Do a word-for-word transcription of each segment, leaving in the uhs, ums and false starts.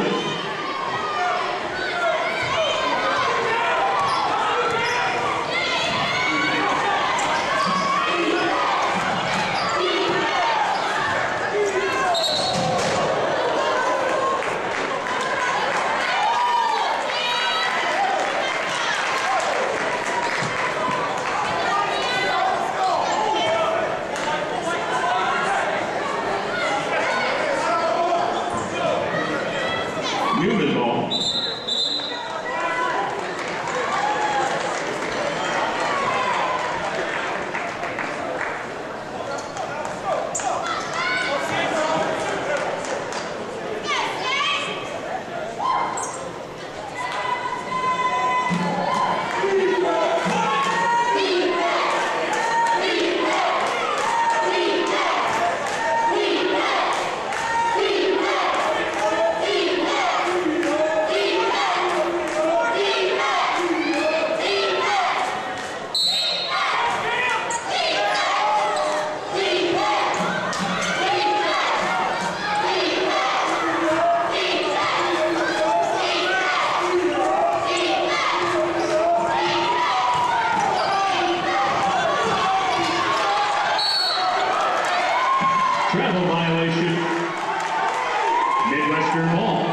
Travel violation. Midwestern Mall.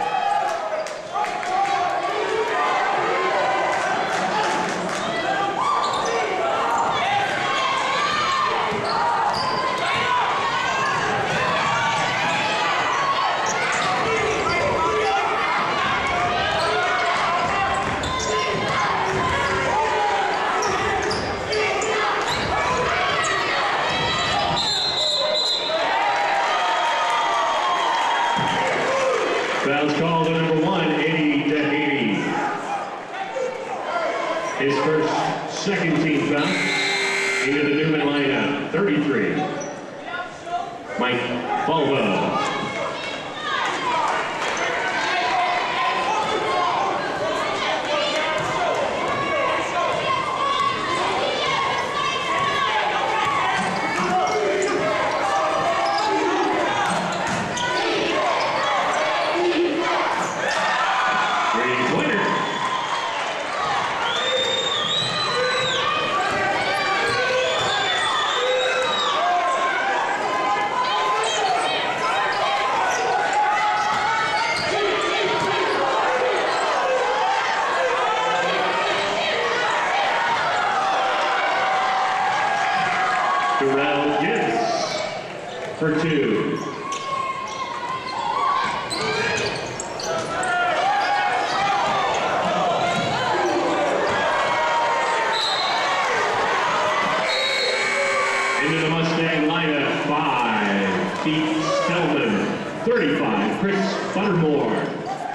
Foul's called on number one, Eddie Tahiti. His first second team foul into the Newman lineup, thirty-three. Mike Balbo. Darrell Gibbs for two. Into the Mustang lineup, five, Pete Spellman, thirty-five, Chris Buttermore.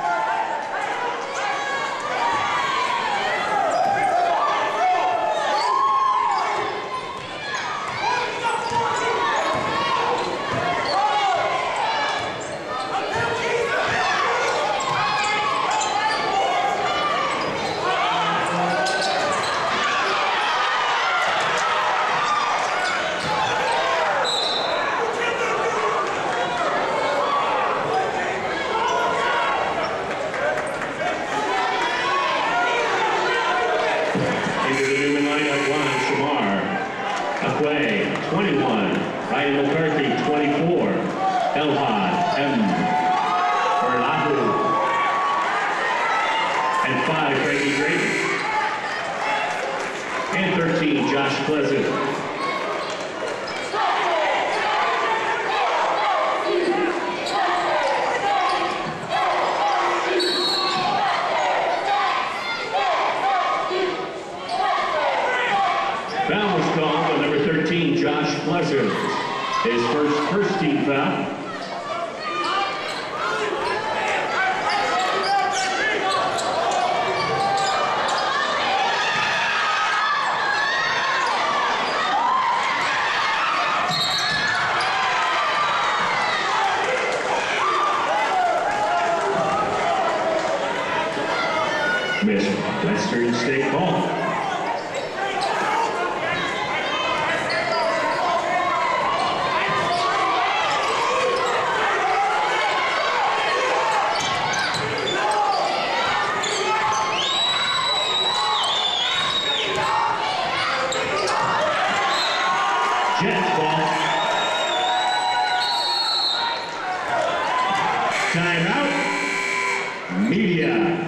Into the Newman lineup, one, Shamar Akwe, twenty-one, Ryan McCarthy, twenty-four, Elhad M. Erlahu, and five, Frankie Drayton, and thirteen, Josh Pleasant. Foul was called on number thirteen, Josh Pleasant. His first first team foul. Miss Western State ball. Media.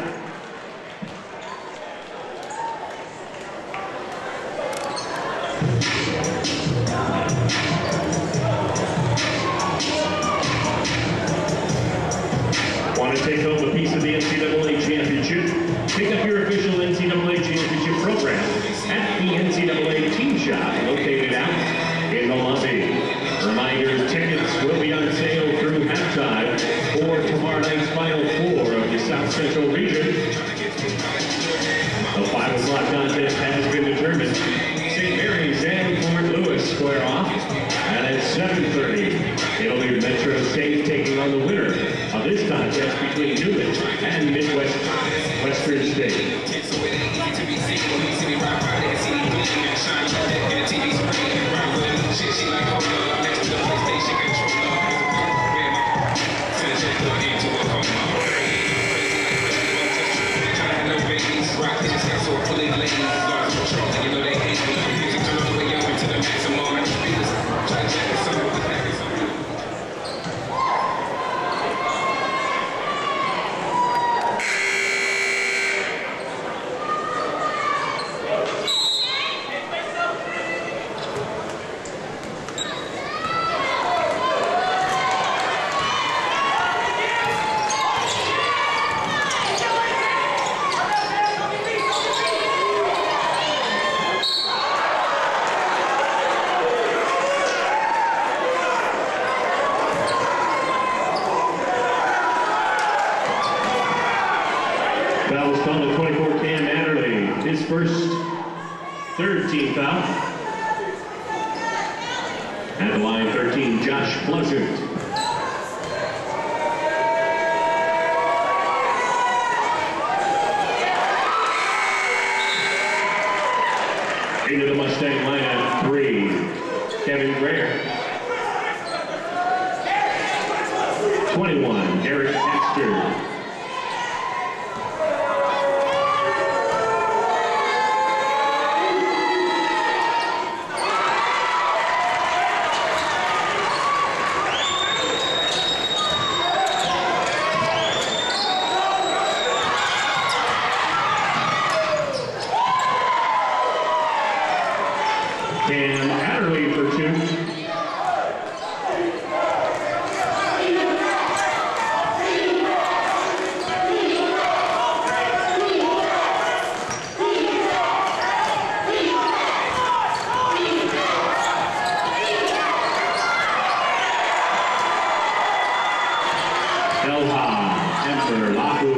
Want to take home a piece of the N C double A championship? Pick up your official N C double A championship program at the N C double A Team Shop, located out in the lobby. Reminder, tickets will be on sale through halftime for tomorrow night's Final Four of the South Central region. The five o'clock contest has been determined. Saint Mary's and Fort Lewis square off. And at seven thirty, it'll be Metro State taking on the winner of this contest between Newman and Midwest Western State. First, third team foul. At the line, thirteen, Josh Pleasant. Into the Mustang lineup, three, Kevin Greer. twenty-one, Derek Hester. Cam Adderley for two. Elha Emperor Lahu.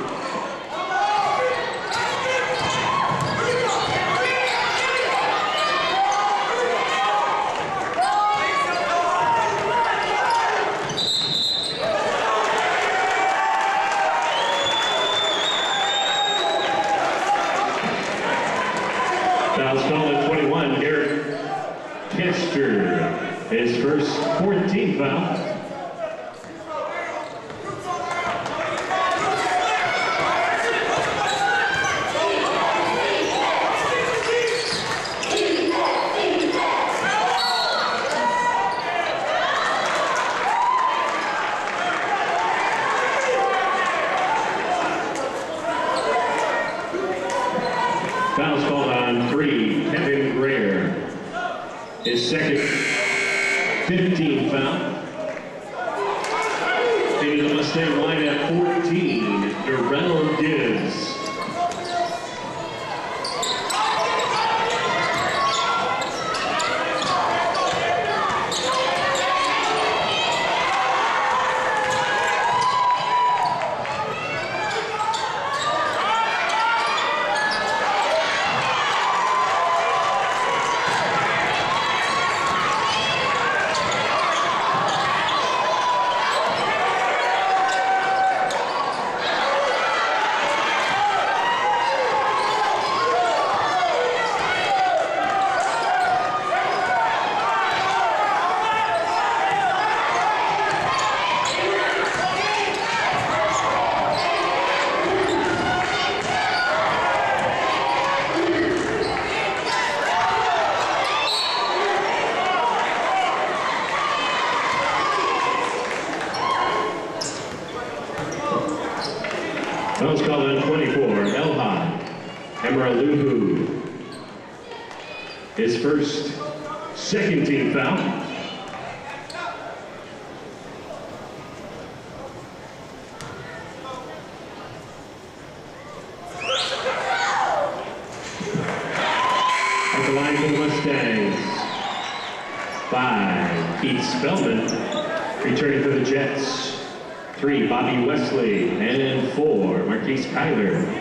Foul's called at twenty-one, Derek Hester, his first fourteenth foul. Foul's called on three, Kevin Greer. His second fifteenth foul. Into the Mustang line at fourteen, Darrell Gibbs. Foul's called on twenty-four, Elha Emraluhu. His first second team foul. At the line for the Mustangs, five, Keith Spellman. Returning for the Jets, three, Bobby Wesley, and four, Marquise Kyler.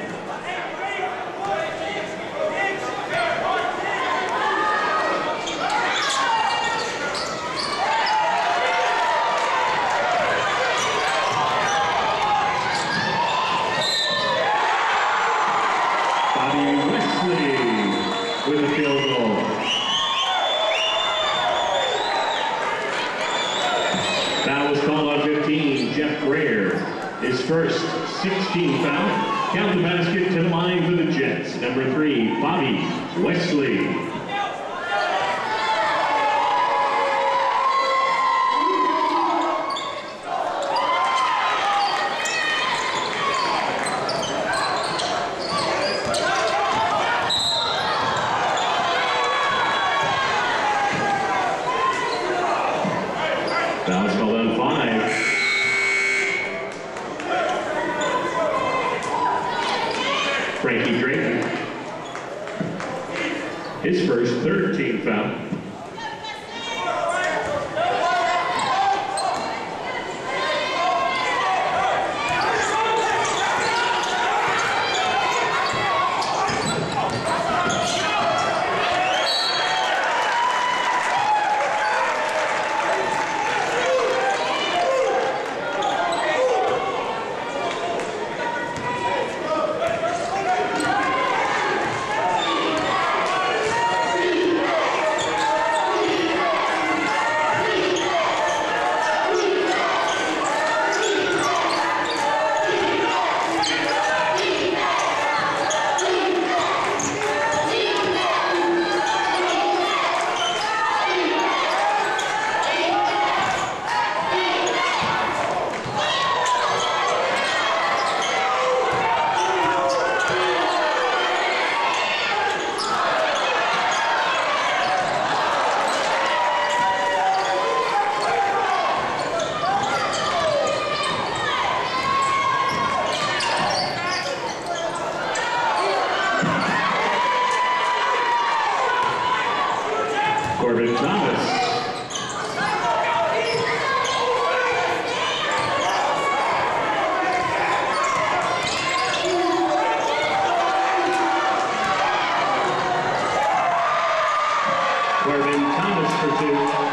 First sixteen foul. Count the basket to the line for the Jets. Number three, Bobby Wesley. Foul's called on five. Frankie Drayton, his first third-team foul. Corbin Thomas. Corbin Thomas for two.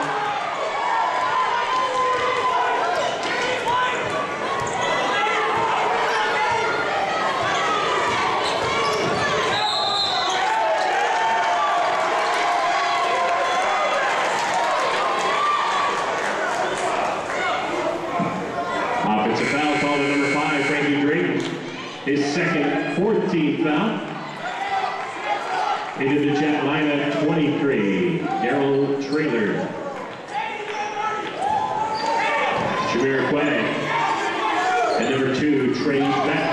Offensive foul called on number five, Frankie Drayton. His second, fourteenth foul. Into the Jet lineup, twenty-three, Daryl Traylor. Shamir Quay. And number two, Trey Beck.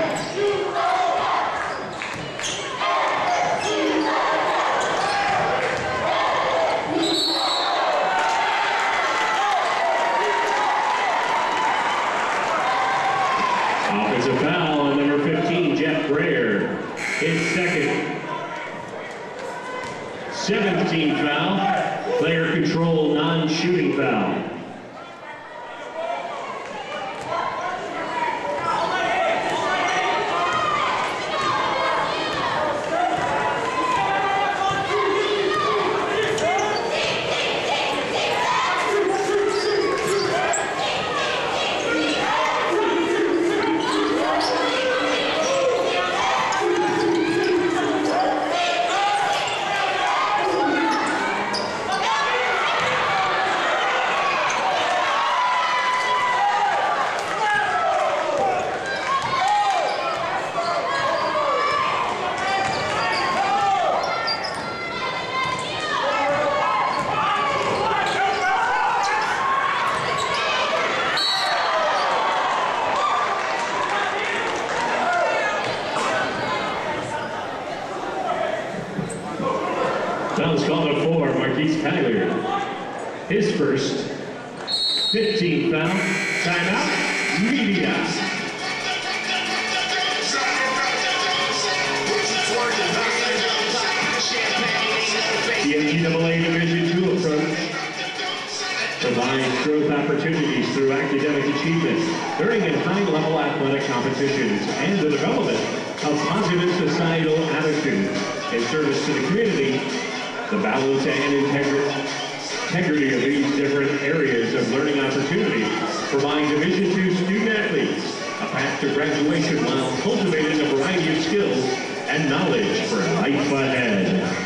Offensive foul on number fifteen, Jeff Greer. His second. seventeen foul, player control, non-shooting foul. Fouls called on four, Marquise Kyler. His first, fifteenth foul. Timeout, media. The N C double A Division two approach provides growth opportunities through academic achievement, learning in high-level athletic competitions, and the development of positive societal attitudes in service to the community. The balance and integrity of these different areas of learning opportunities provide Division two student athletes a path to graduation while cultivating a variety of skills and knowledge for life ahead.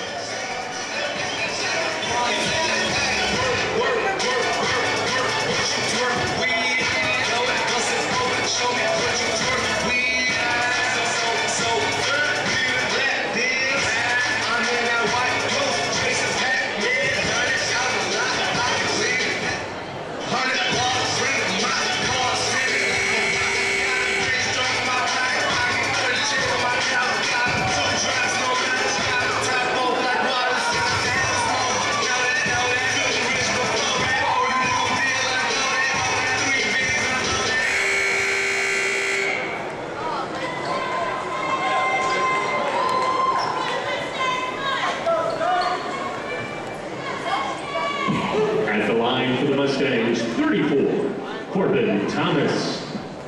At the line for the Mustangs, thirty-four, Corbin Thomas.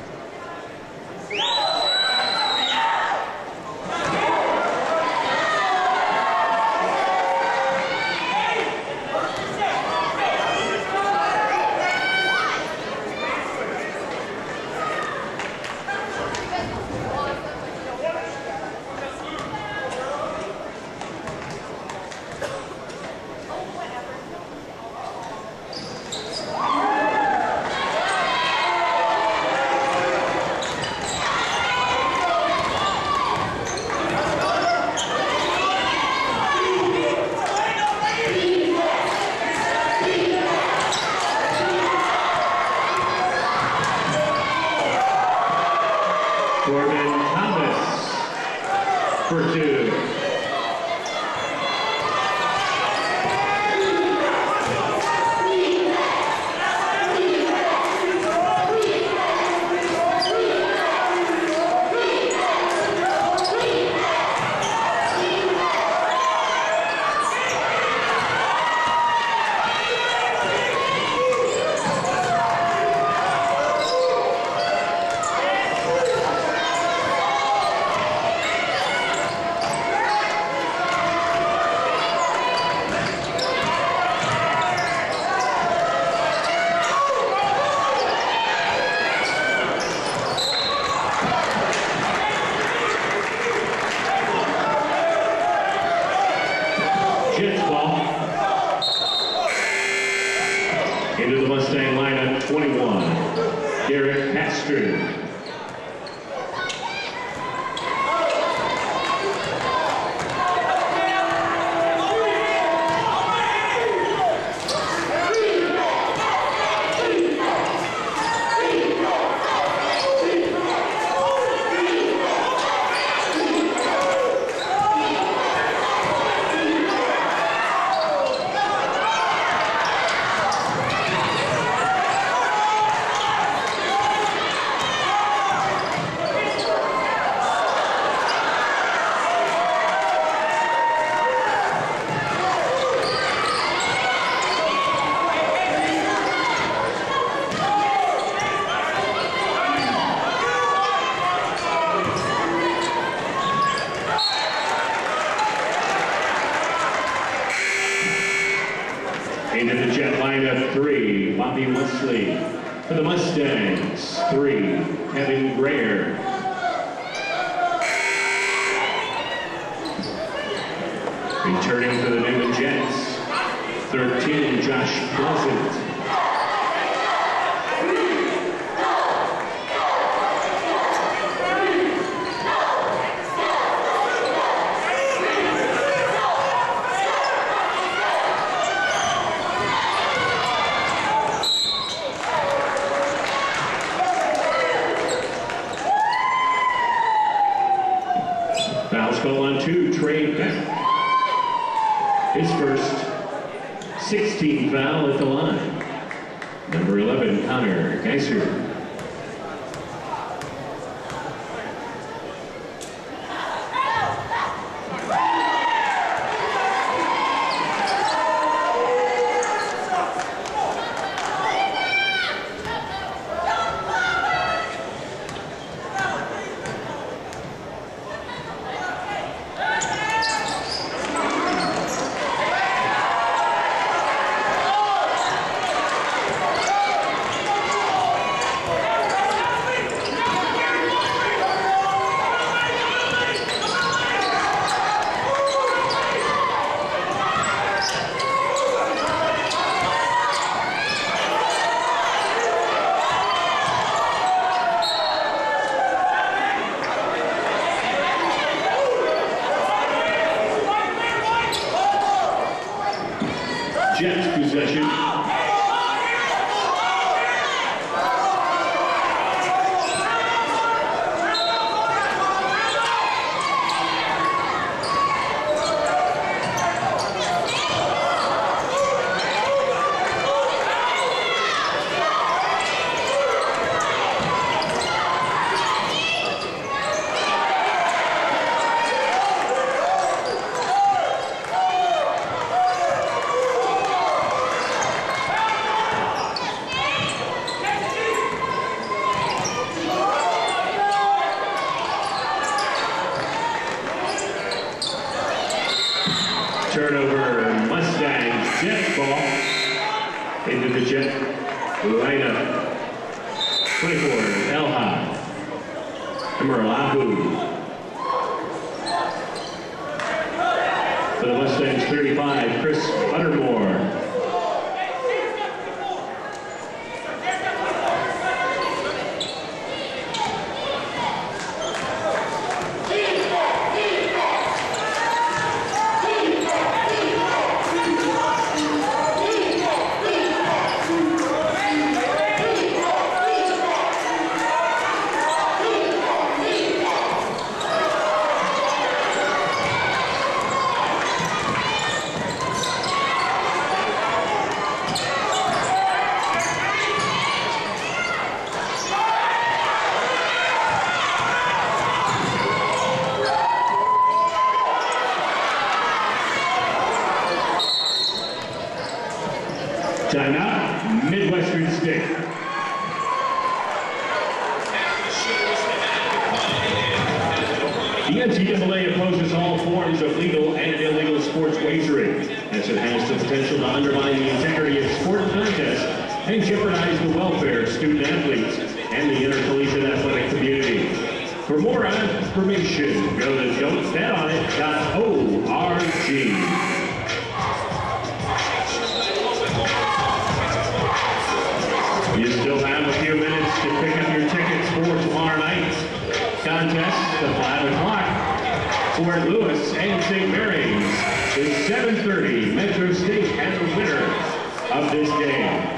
Corbin Thomas for two. Jets ball. Into the Mustang lineup, twenty-one, Derek Pastor. Into the Jet lineup, three, Bobby Wesley. For the Mustangs, three, Kevin Grayer. Returning for the Newman Jets, thirteen, Josh Pleasant. Fouls call on two, Trey Beck. His first sixteenth foul at the line. Number eleven, Connor Geiser. Jets possession. Turnover, Mustangs, Jet ball into the Jet lineup. twenty-four, Elha. Number Abu. For the Mustangs, thirty-five, Chris Buttermore. Timeout, Midwestern State. The N C double A opposes all forms of legal and illegal sports wagering, as it has the potential to undermine the integrity of sport contests and jeopardize the welfare of student athletes and the intercollegiate athletic community. For more information, go to don't bet on it dot org. You still have a few minutes to pick up your tickets for tomorrow night's contest at five o'clock. Fort Lewis and Saint Mary's is seven thirty. Metro State and the winner of this game.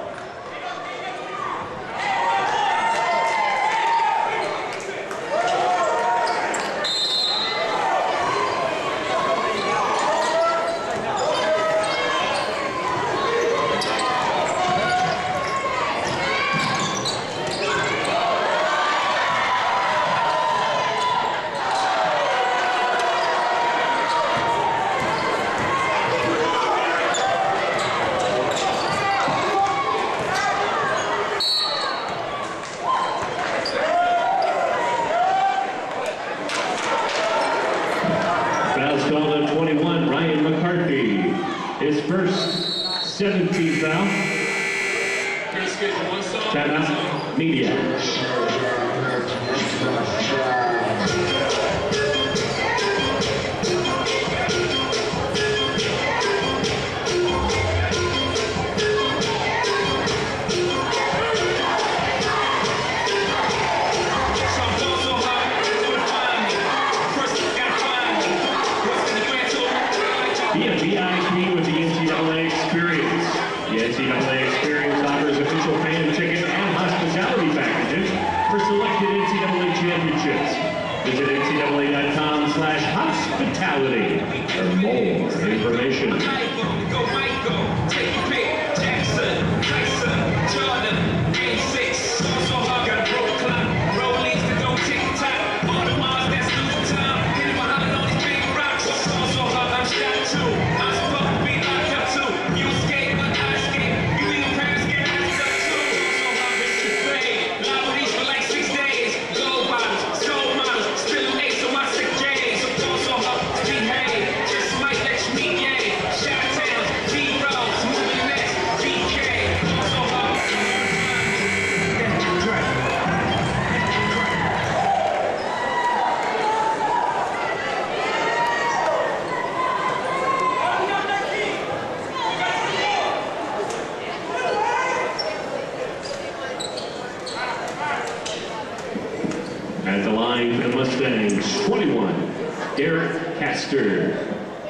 Called on twenty-one, Ryan McCarthy. His first seventeenth foul. Timeout, media. Be a V I P with the N C double A Experience. The N C double A Experience offers official fan ticket and hospitality packages for selected N C double A championship Visit N C double A dot com slash hospitality for more information. Go Michael, take your pick, Jackson, Tyson, Jordan, game six, so so hard, got a broke clock, rollies that don't tick tock, all the miles that's losing time, hitting behind all these big rocks, so so so hard, I'm shot too, I'm supposed to be locked up too, you skate, but I skate, you leave parents get locked up too, so so hard, it's the thing, live with these for like six days, gold bottles, soul models, still an ace on my sick days, so so so hard, behave, just might let you meet, yeah, shot towns, D-Rose, moving next, B K, so so hard, that's right. At the line for the Mustangs, twenty-one, Derek Castor.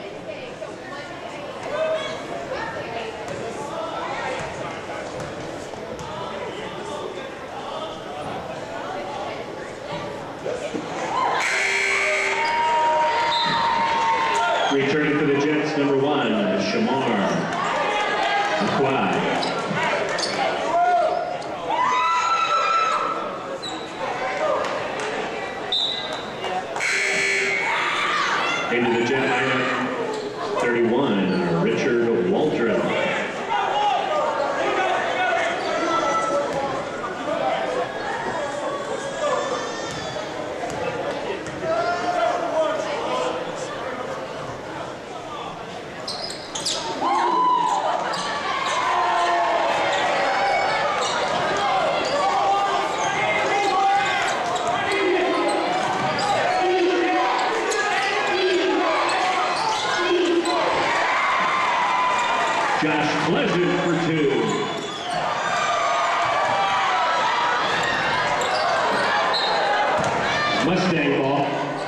Returning for the Jets, number one, Shamar Akwai. Into the Jet lineup, thirty-one, Richard Waldron. Josh Pleasant for two. Mustang ball.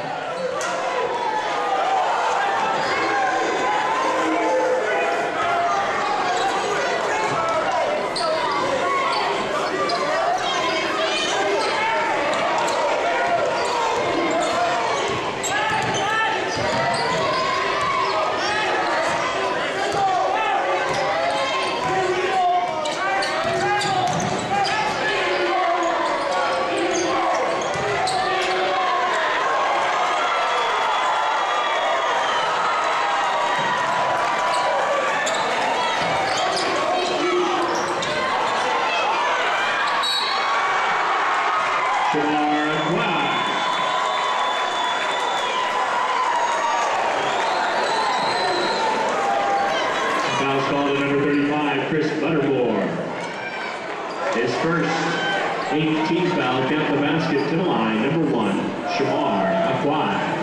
Shamar Akwai. Foul's called to number thirty-five, Chris Buttermore. His first eighteenth foul, count the basket to the line, number one, Shamar Akwai.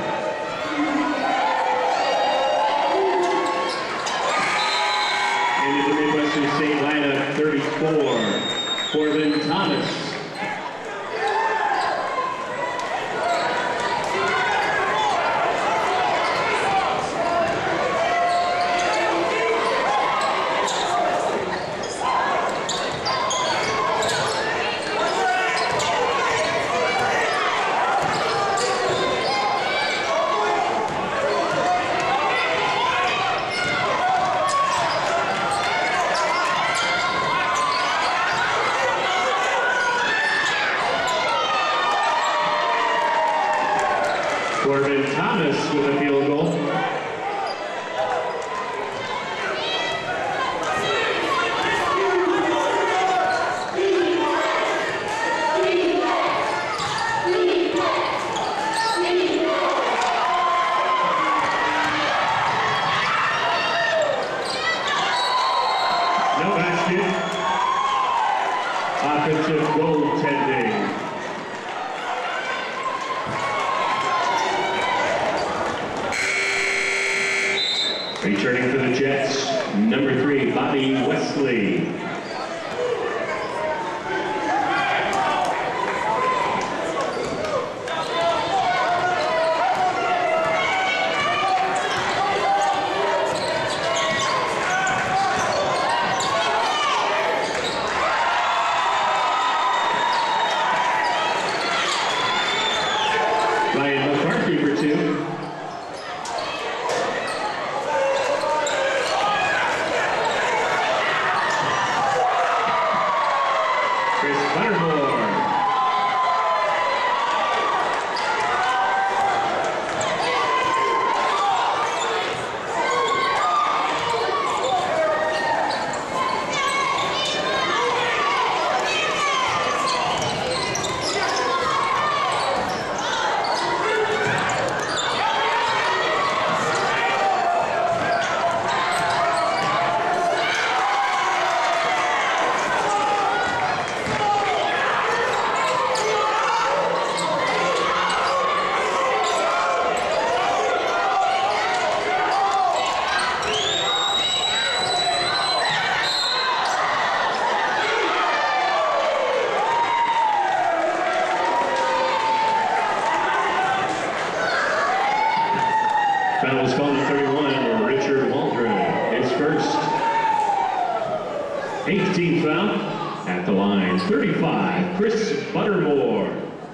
Into the Midwestern State lineup, thirty-four, Corbin Thomas. Corbin Thomas with a field goal. No basket. Offensive goaltending. Returning for the Jets, number three, Bobby Wesley. Ryan McCarthy for two. Chris Buttermore. Foul was called at thirty-one, Richard Waldron, his first. eighteenth foul at the line, thirty-five, Chris Buttermore.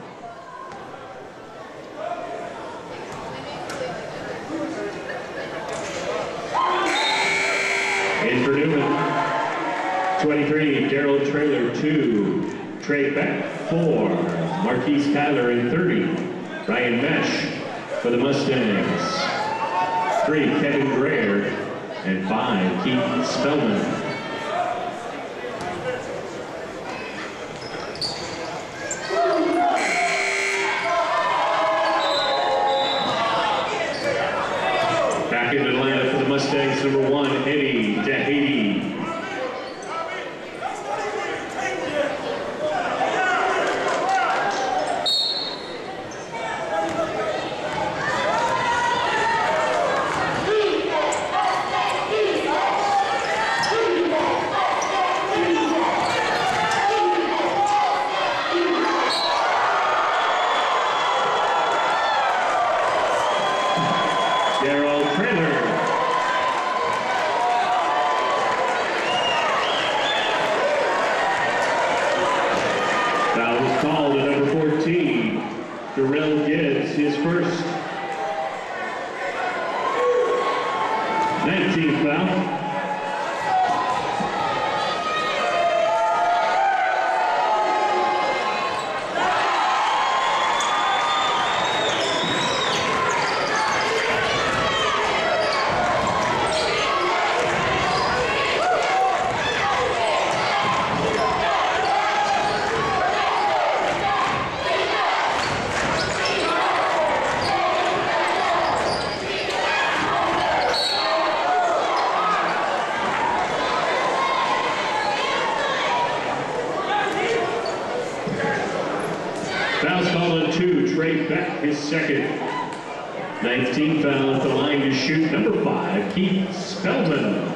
In for Newman, twenty-three, Daryl Traylor, two, Trey Beck, four, Marquise Tyler in thirty, Ryan Mesh for the Mustangs. Three, Kevin Greer, and five, Keith Spellman. Back into the lineup for the Mustangs, number one, Eddie Dahady. Daryl Traylor. Foul was called at number fourteen. Darrell Gibbs, his first. nineteenth foul. Foul's called on two, Trey Beck, his second. nineteenth foul at the line to shoot, number five, Keith Spellman.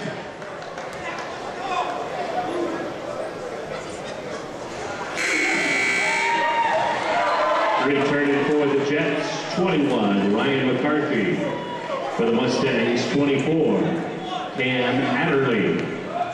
Returning for the Jets, twenty-one, Ryan McCarthy. For the Mustangs, twenty-four, Cam Adderley.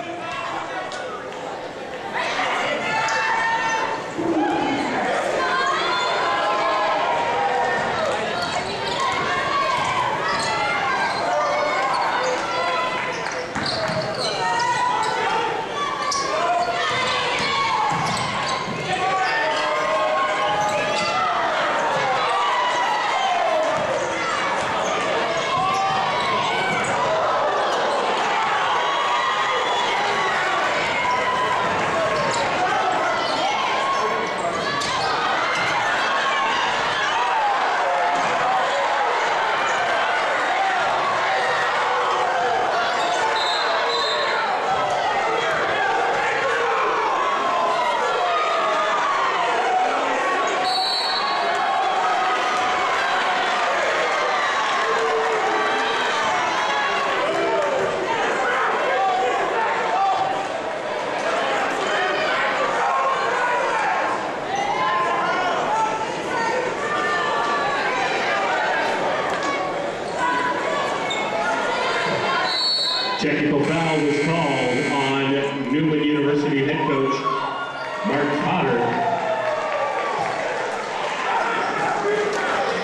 Technical foul was called on Newman University head coach Mark Potter.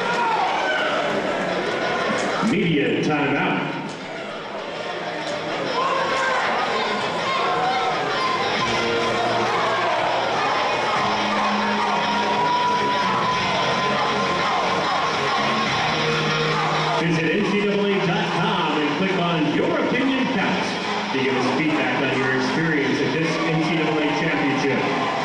Media timeout. Visit N C double A dot com and click on Your Opinion Counts to give us feedback on your experience at this N C double A championship.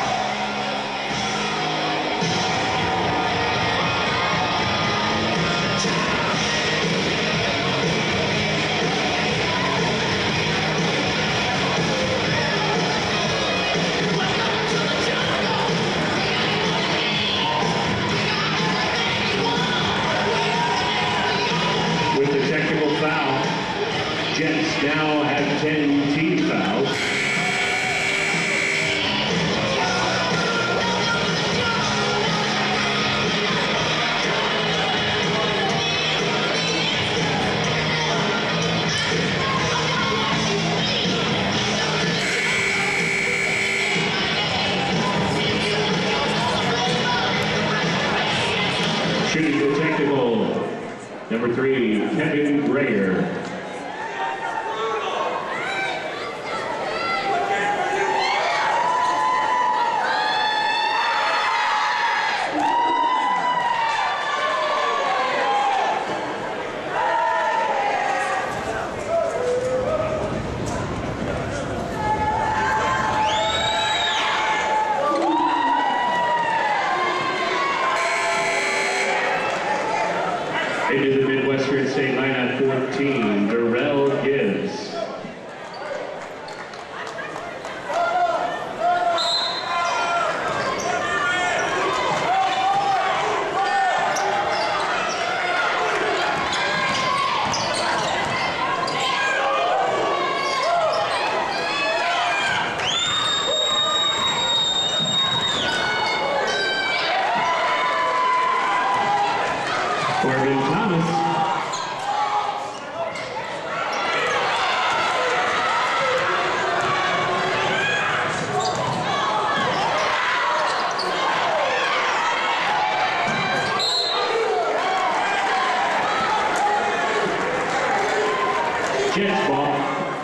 With the technical foul, Jets now have ten team fouls. Shooting the technical, number three, Kevin Greyer. Into the Midwestern State line at fourteen, Darrell Gibbs. Corbin Thomas. Jets ball.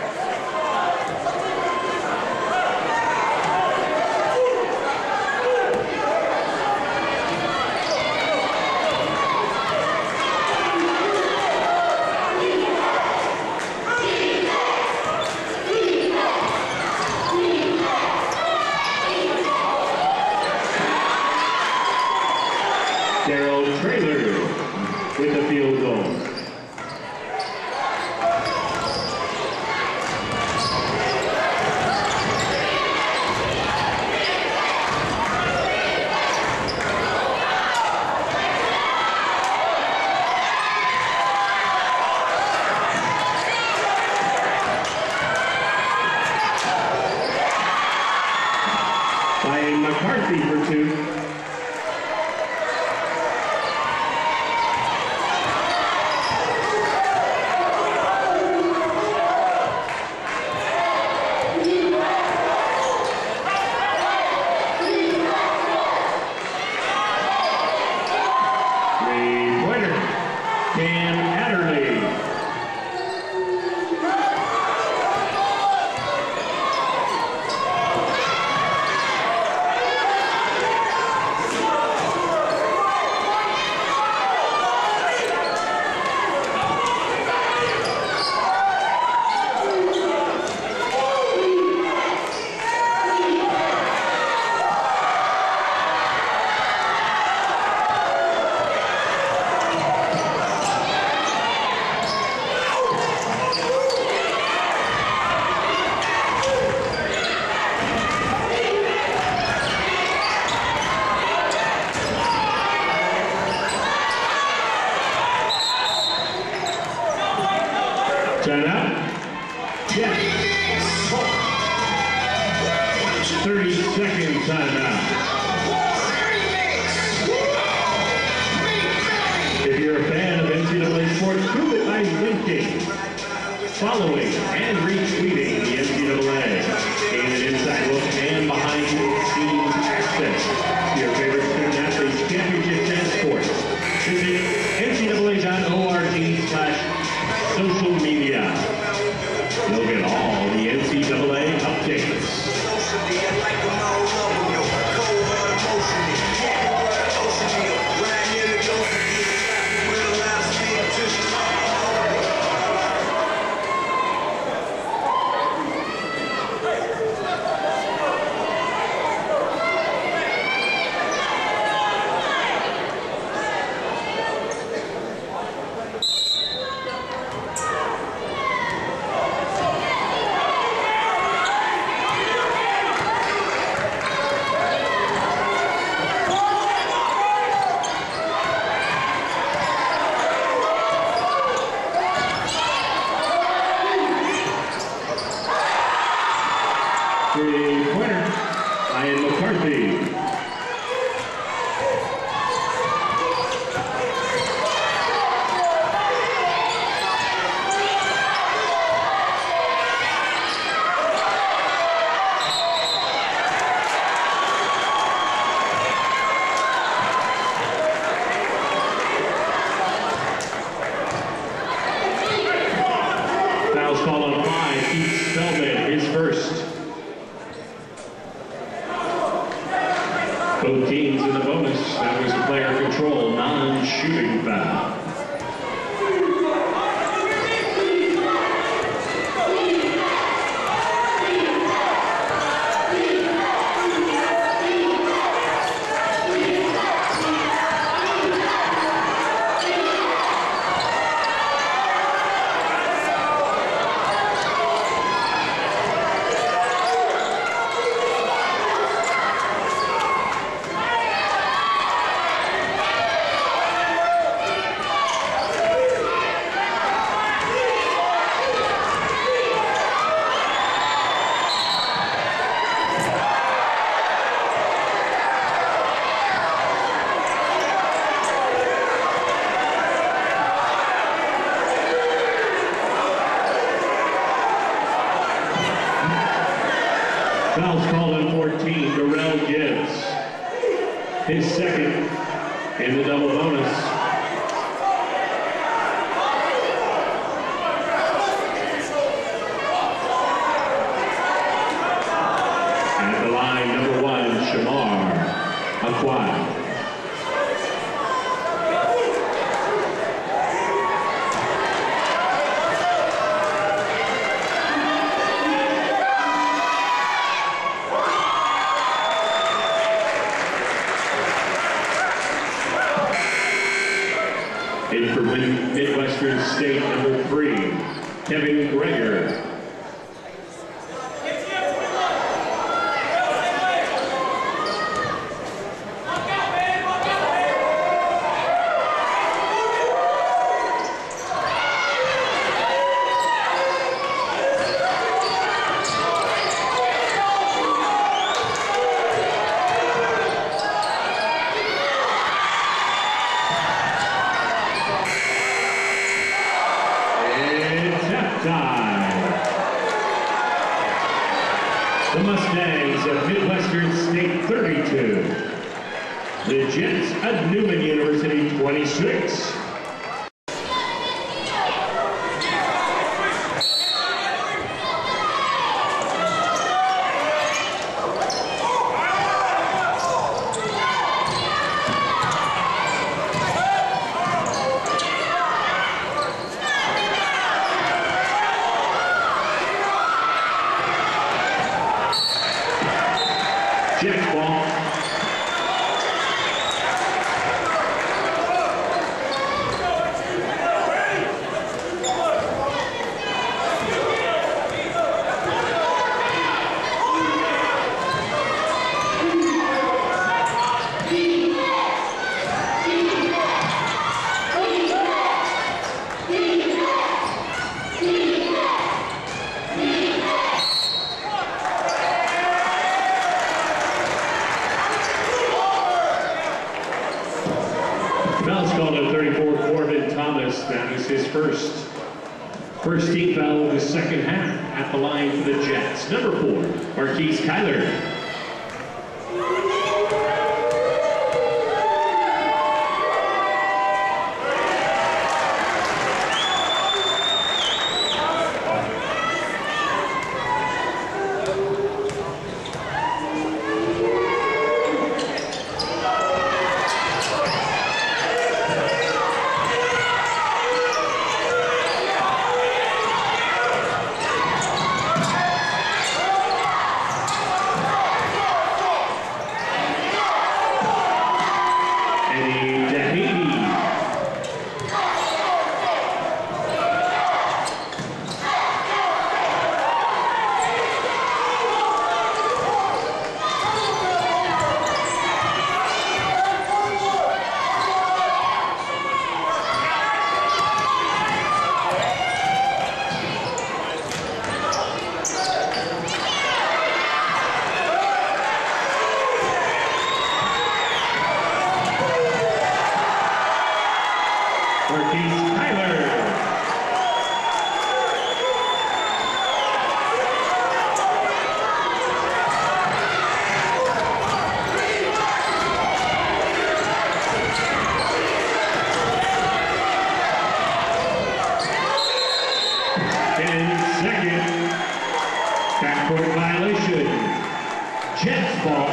Darryl Traylor with the field goal. By McCarthy for two. Cam Adderley. Timeout. Yes. thirty second timeout. If you're a fan of N C double A sports, prove it by linking, following, and retweeting the N C double A. Gain an inside look and behind-the-scenes access to your favorite student athletes championship tennis courts. Visit N C double A dot org slash social media. You'll get all the N C double A updates. Three-pointer, Ryan McCarthy. Fouls called on five, Keith Spellman, his first. Both teams in the bonus. That was a player control, non-shooting foul. Fouls called on fourteen, Darrell Gibbs. His second in the double bonus. At the line, number one, Shamar Aquad. In for Midwestern State, number three, Kevin Greger. The Mustangs of Midwestern State thirty-two. The Jets of Newman University twenty-six. Jack ball. Foul's called at thirty-four, Corbin Thomas. That is his first. First team foul of the second half at the line for the Jets. Number four, Marquise Kyler. Marquise Tyler. Backcourt violation. Jets ball.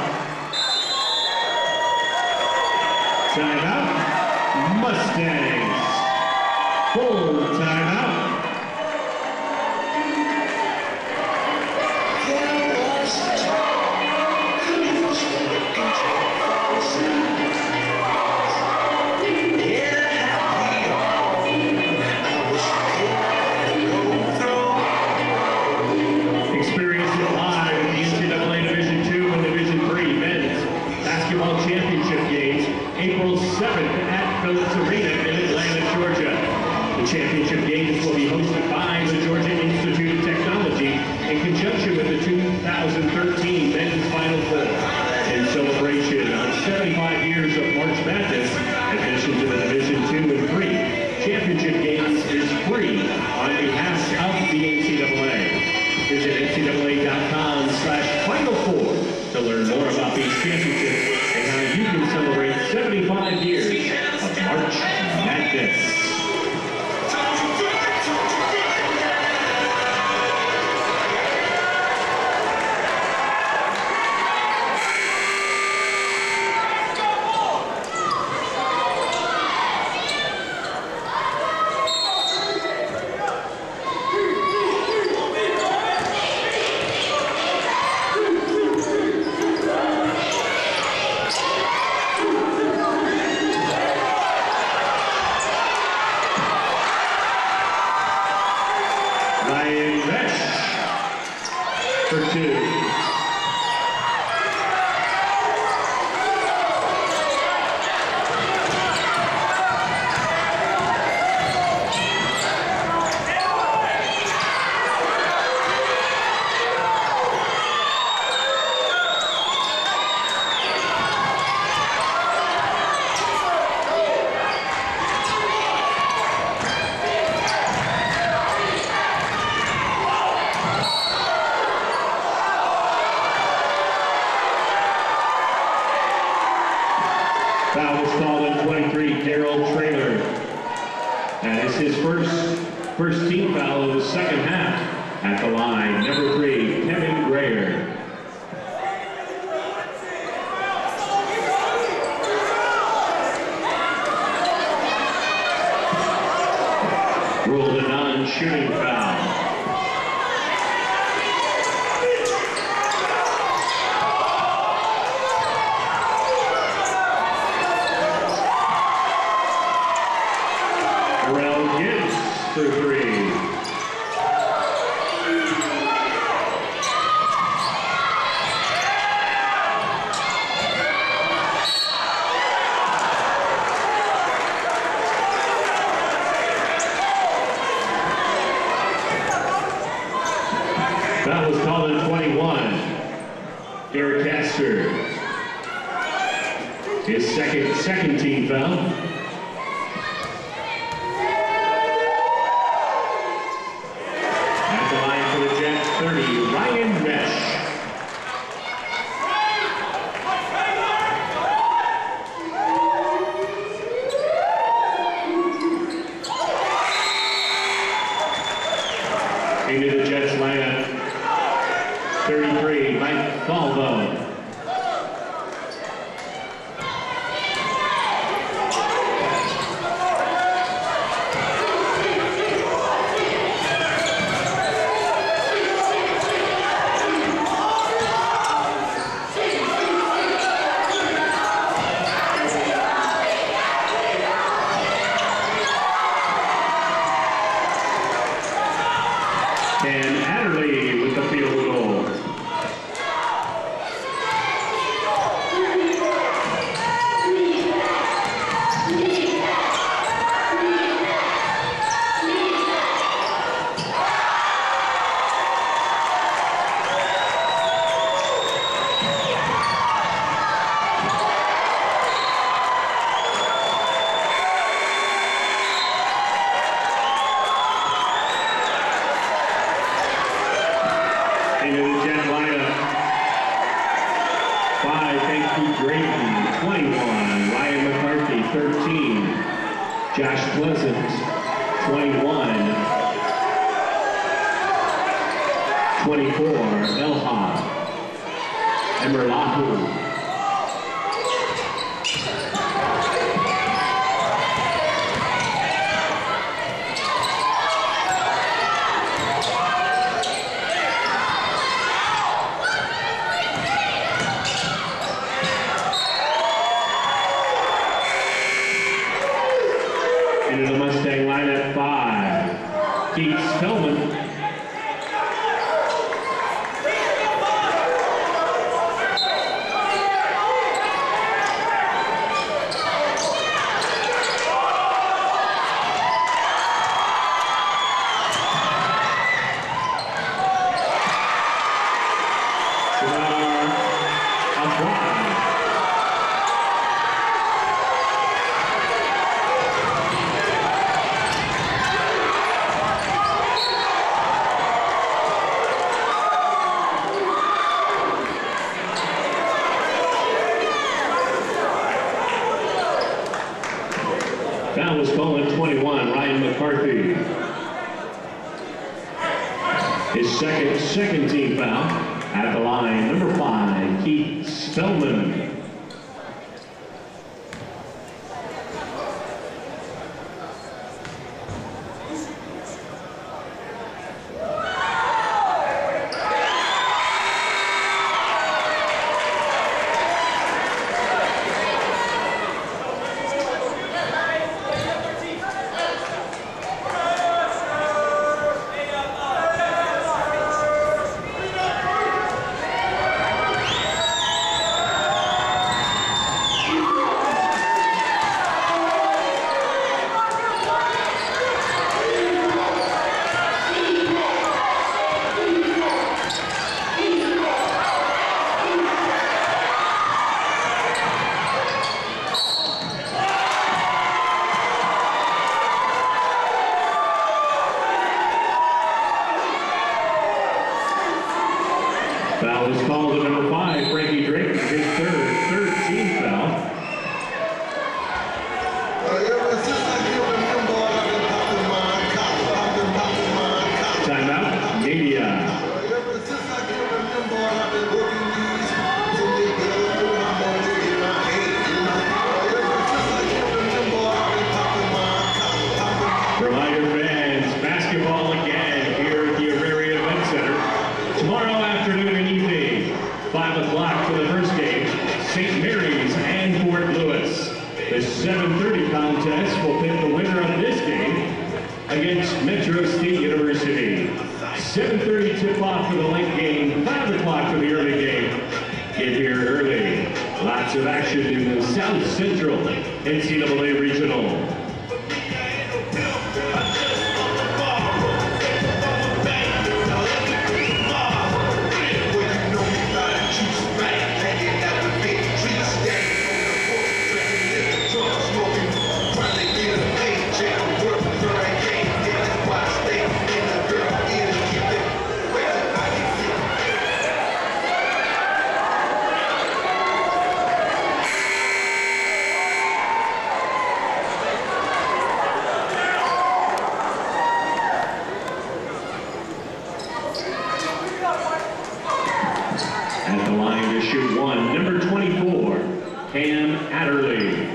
Timeout. Mustangs. Full timeout. April seventh at Phillips Arena in Atlanta, Georgia. The championship games will be hosted by the Georgia Institute of Technology in conjunction with the two thousand thirteen Men's Final Four. In celebration of seventy-five years of March Madness, admission to the Division two and three championship games is free on behalf of the N C double A. Visit N C double A dot com slash Final Four to learn more about these championships and how you can celebrate seventy-five years of March Madness. For two. Foul was called on twenty-three, Daryl Traylor. That is his first, first team foul of the second half. At the line, number three, Kevin Grayer. Ruled a non-shooting foul. For three. That was called in twenty-one. Derek Castor. His second, second team foul. Ryan Mesh. Into the Jets lineup, thirty-three, Mike Falvo. And Adderley with the field goal. thirteen. Josh Pleasant, twenty-one. twenty-four, Elha Emerlahu. Into the Mustang line at five, Keith Spellman. Foul was called at twenty-one, Ryan McCarthy. His second, second team foul at the line, number five, Keith Spellman. Foul is called to number five, Frankie Drake, his third, third team foul. Timeout, media. Reminder fans, basketball again here at the Auraria Event Center. Tomorrow afternoon and evening, five o'clock for the first game, Saint Mary's and Fort Lewis. The seven thirty contest will pick the winner of this game against Metro State University. seven thirty tip-off for the late game, five o'clock for the early game. Get here early. Lots of action in the South Central N C double A Regional. At the line to shoot one, number twenty-four, Cam Adderley.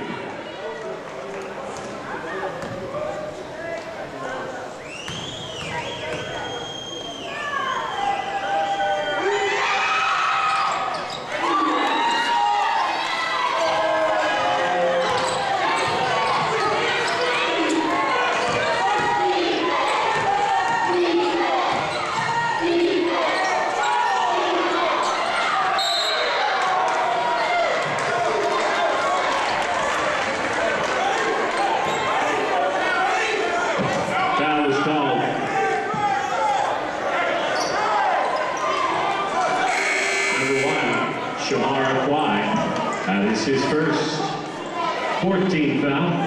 Shamar Kwai. Uh, this is his first fourteenth foul.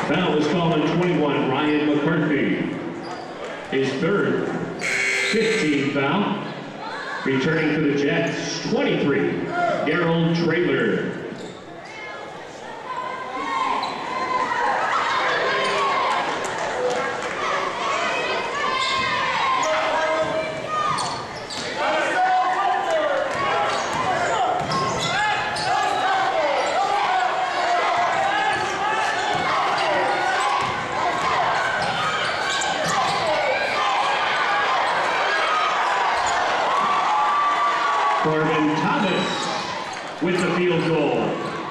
Foul is called on twenty-one, Ryan McCarthy. His third, fifteenth foul. Returning for the Jets, twenty-three, Daryl Traylor. Corbin Thomas with the field goal.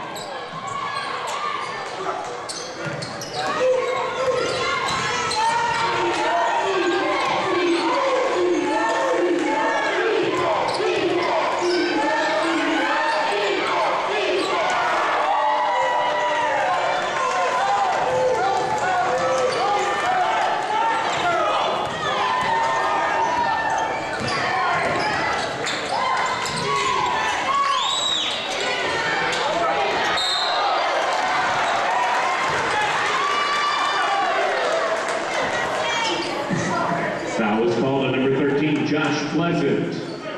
Foul was called on number thirteen, Josh Pleasant.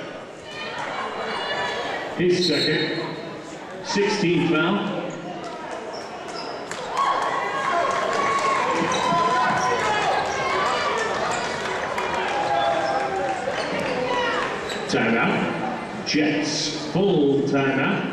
His second, sixteenth foul. Timeout. Jets, full timeout.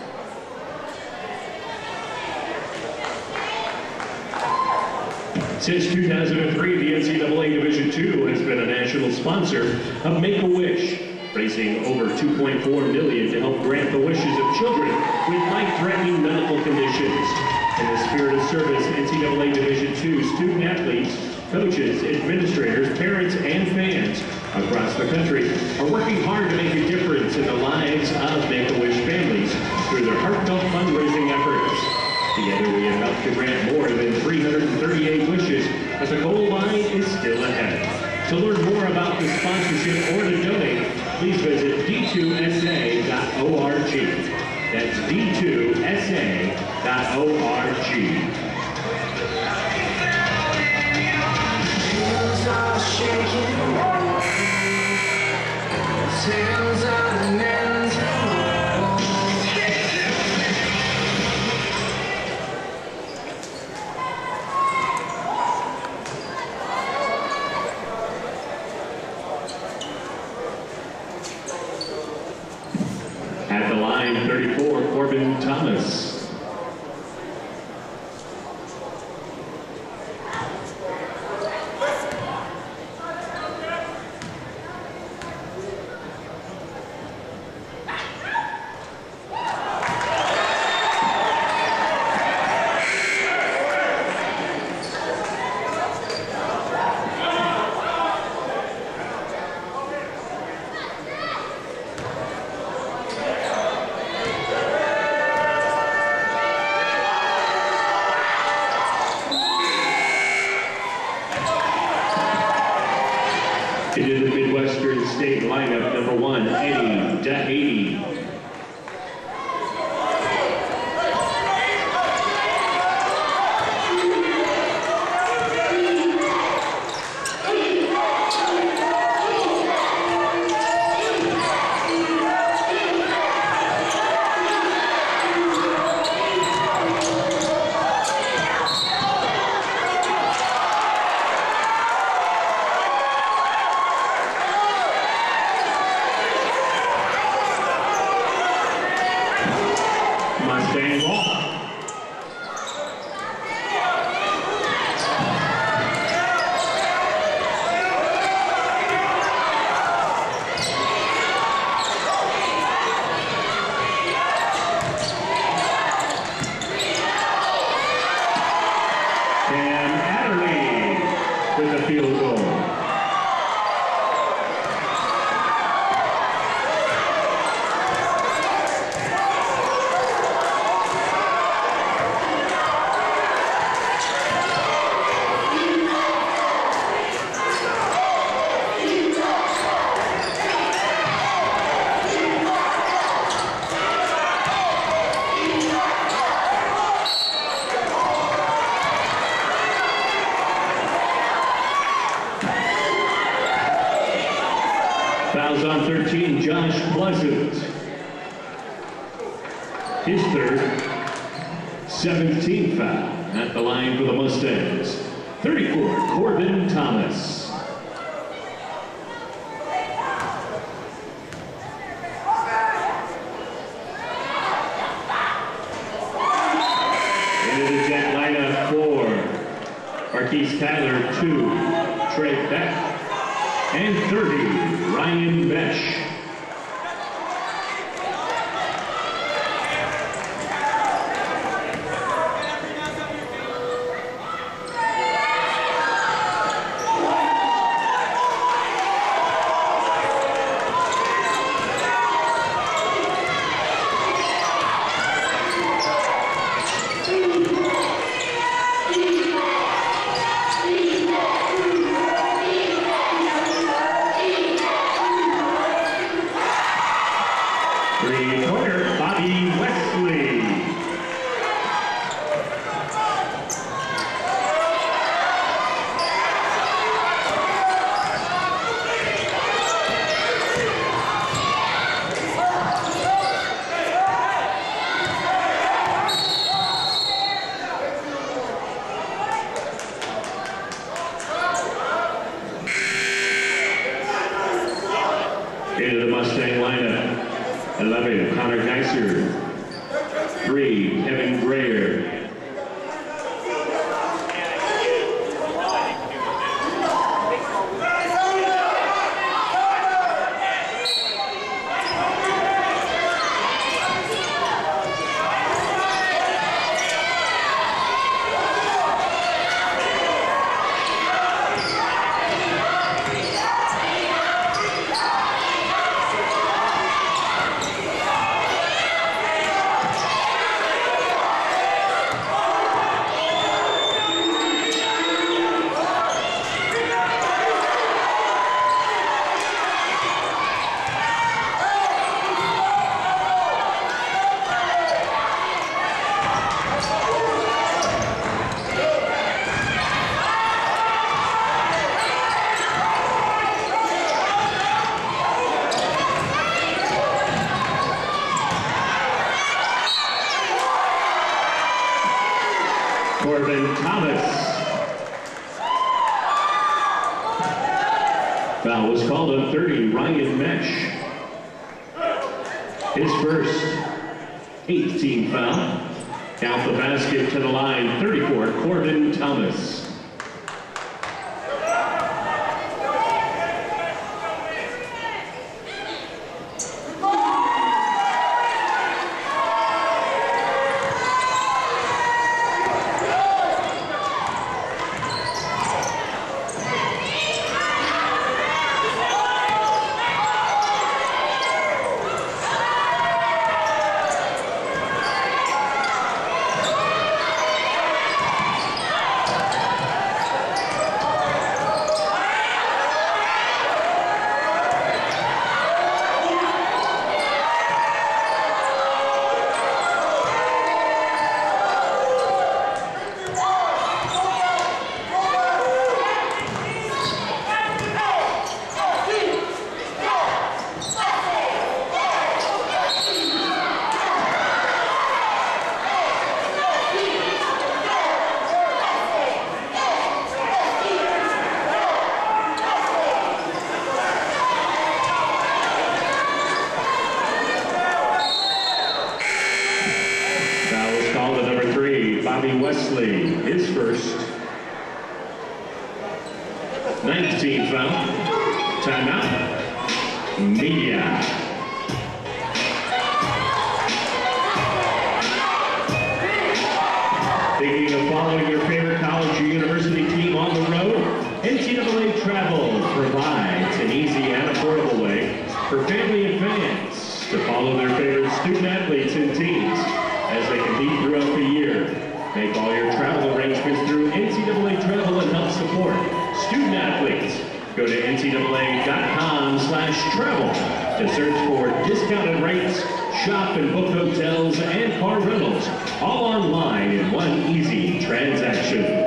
Since two thousand three, the N C double A Division two has been a national sponsor of Make-A-Wish, raising over two point four million dollars to help grant the wishes of children with life-threatening medical conditions. In the spirit of service, N C double A Division two student athletes, coaches, administrators, parents, and fans across the country are working hard to make a difference in the lives of Make-A-Wish families through their heartfelt fundraising efforts. Together we have helped to grant more than three hundred thirty-eight wishes, but the goal line is still ahead. To learn more about the sponsorship or to donate, please visit D two S A dot org. That's D two S A dot org. At the line, thirty-four, Corbin Thomas. Into the Midwestern State lineup, number one, Eddie Dahady. Mustang Law. And Adderley with the field goal. Josh Pleasant. His third, seventeenth foul at the line for the Mustangs. thirty-four, Corbin Thomas. Into the jet lineup for Marquise Tyler, two, Trey Beck, and thirty, Ryan Mesh. Three-pointer, Bobby Wesley. Into the Mustang lineup. eleven, Connor Geiser. three, Kevin Grayer. Corbin Thomas. Foul was called on thirty, Ryan Mesh. His first, eighteenth foul. Count the basket to the line, thirty-four, Corbin Thomas. Bobby Wesley, his first. nineteenth foul. Timeout. Media. Thinking of following your favorite college or university team on the road? N C double A Travel provides an easy and affordable way for family and fans to follow their favorite student athletes and teams as they compete throughout the year. Make all your travel arrangements through N C double A Travel and help support student athletes. Go to N C double A dot com slash travel to search for discounted rates, shop and book hotels and car rentals, all online in one easy transaction.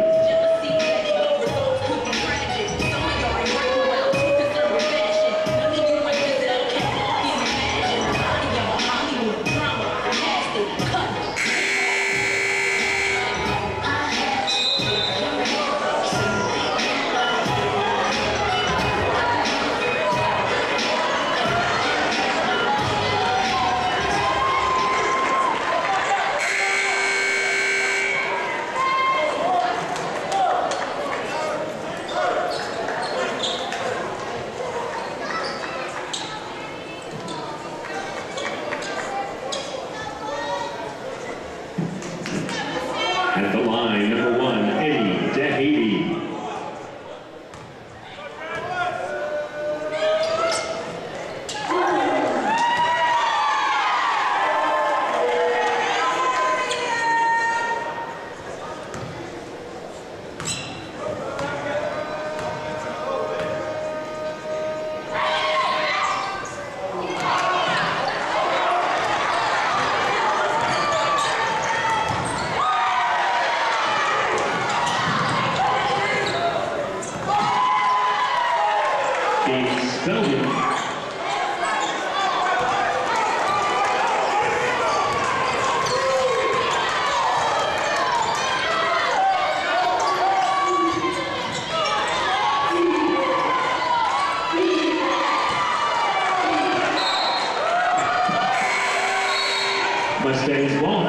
Mustangs ball.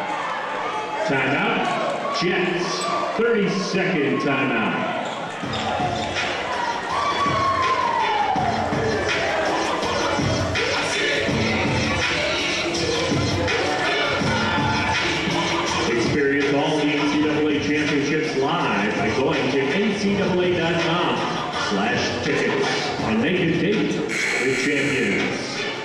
Timeout. Jets. thirty second timeout. Experience all the N C double A championships live by going to N C double A dot com slash tickets and make a date with champions.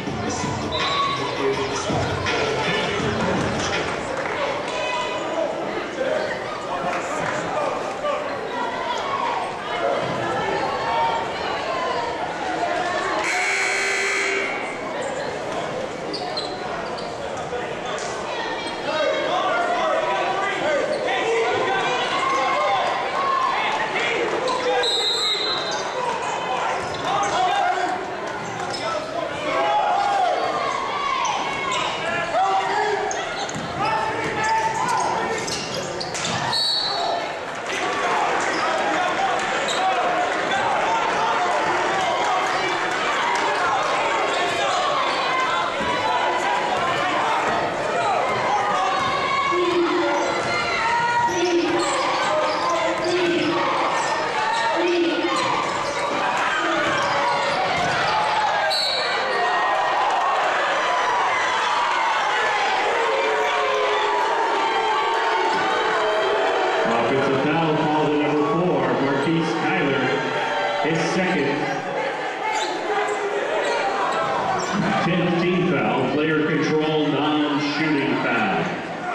Team foul, player control, non-shooting foul.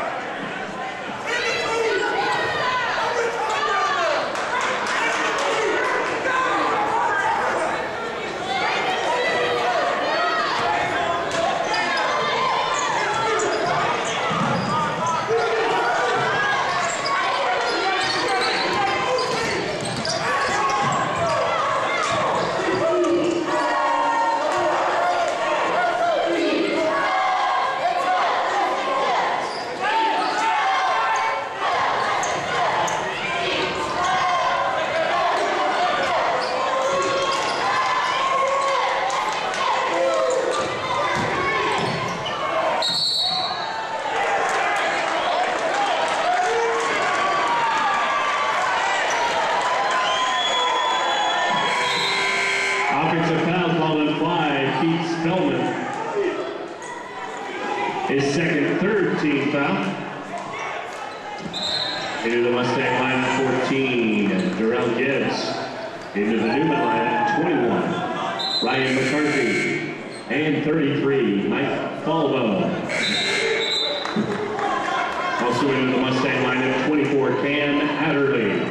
Offensive foul called on five, Keith Spellman. His second, third team foul. Into the Mustang line at fourteen, Darrell Gibbs. Into the Newman line at twenty-one, Ryan McCarthy. And thirty-three, Mike Falvo. Also into the Mustang line at twenty-four, Cam Adderley.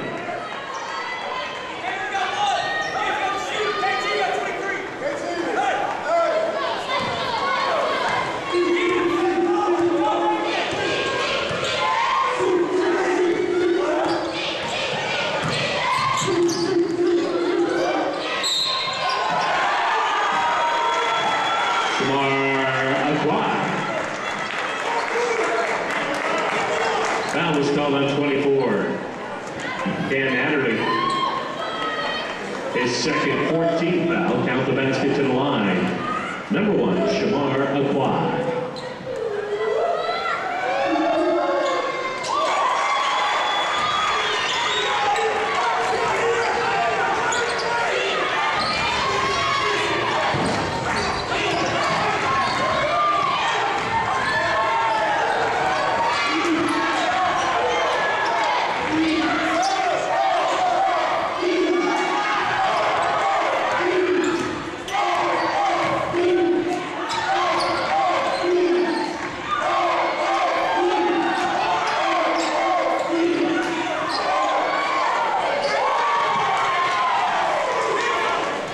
Foul was called on twenty-four. Cam Adderley. His second, fourteenth foul. Count the basket to the line. Number one, Shamar Aquai.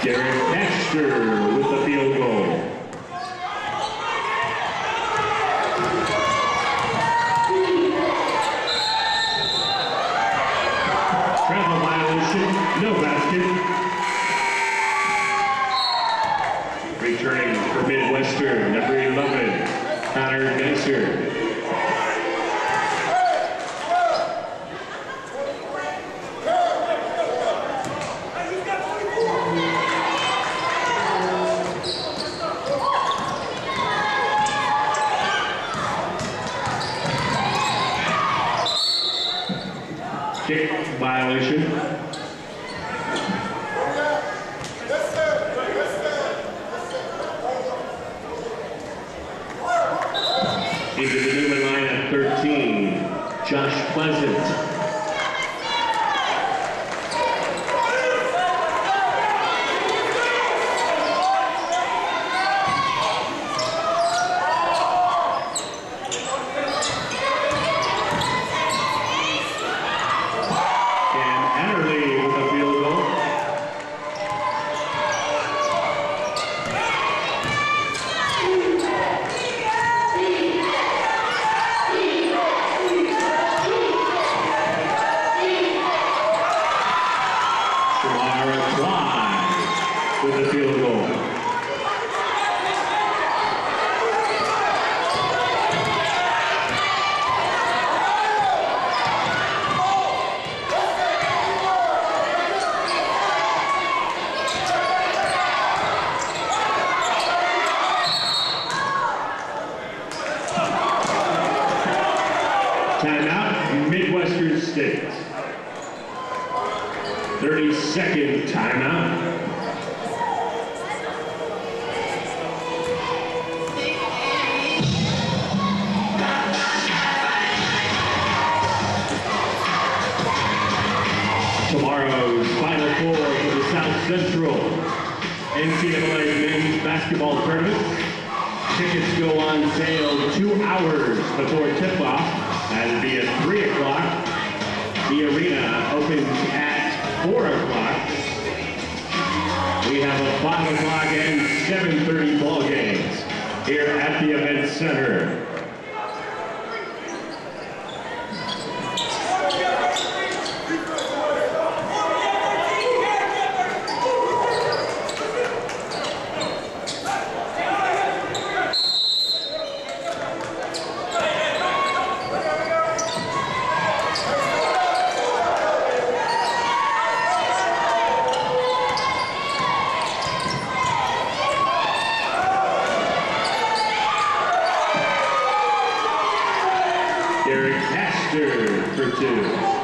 Derek Baxter with the field goal. Travel violation, no basket. Returning for Midwestern, number eleven, Connor Geisser. Kick violation. Into the Newman line at thirteen, Josh Pleasant. With the field goal. Timeout, Midwestern State. thirty second timeout. Tomorrow's Final Four for the South Central N C double A Men's Basketball Tournament. Tickets go on sale two hours before tip-off. That'll be at three o'clock. The arena opens at four o'clock. We have a five o'clock and seven thirty ball games here at the Event Center. Derek Baxter for two.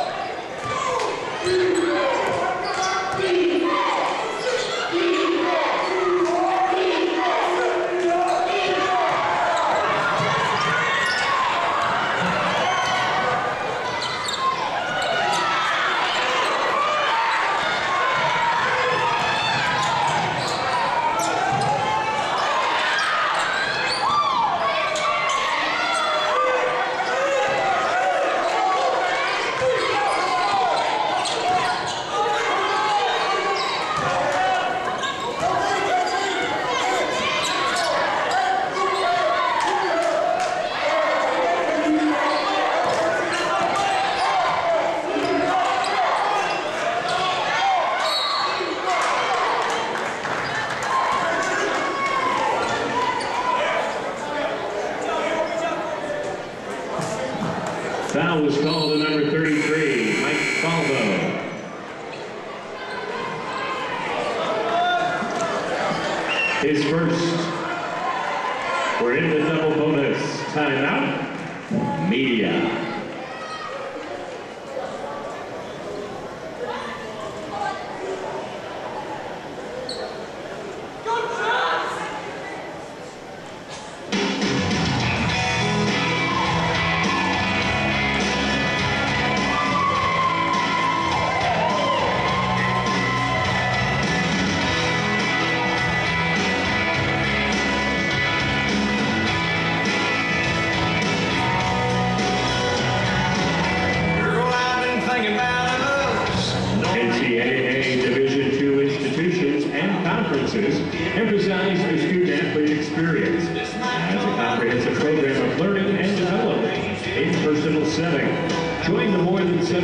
Foul was called to number thirty-three, Mike Falvo. His first. We're in the double bonus timeout. Media.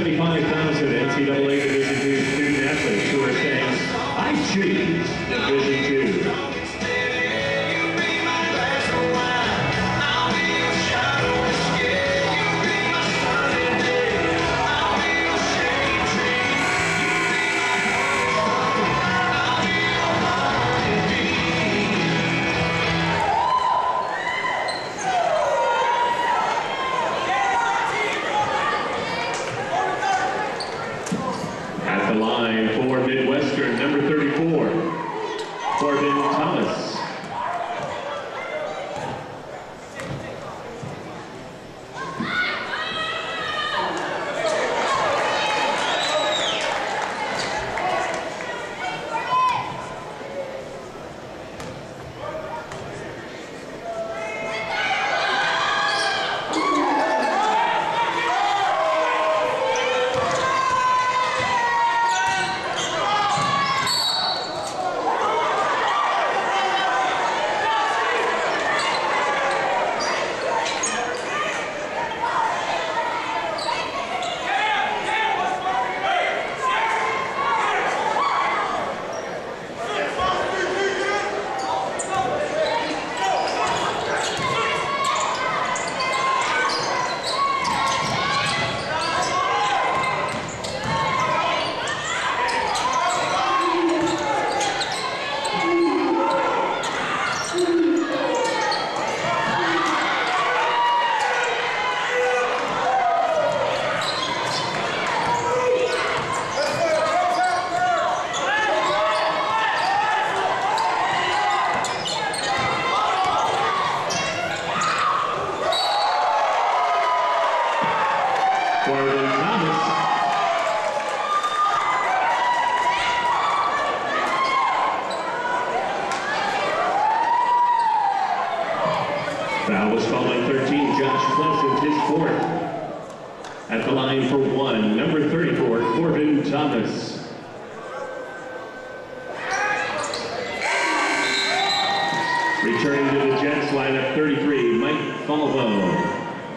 seventy-five thousand N C double A Division two student athletes who are saying, I choose Division two. At the line for Midwestern, number thirty-four, Corbin Thomas. Corbin Thomas. Foul was called on thirteen, Josh Pleasant, his fourth. At the line for one, number thirty-four, Corbin Thomas. Returning to the Jets lineup, thirty-three, Mike Falvo.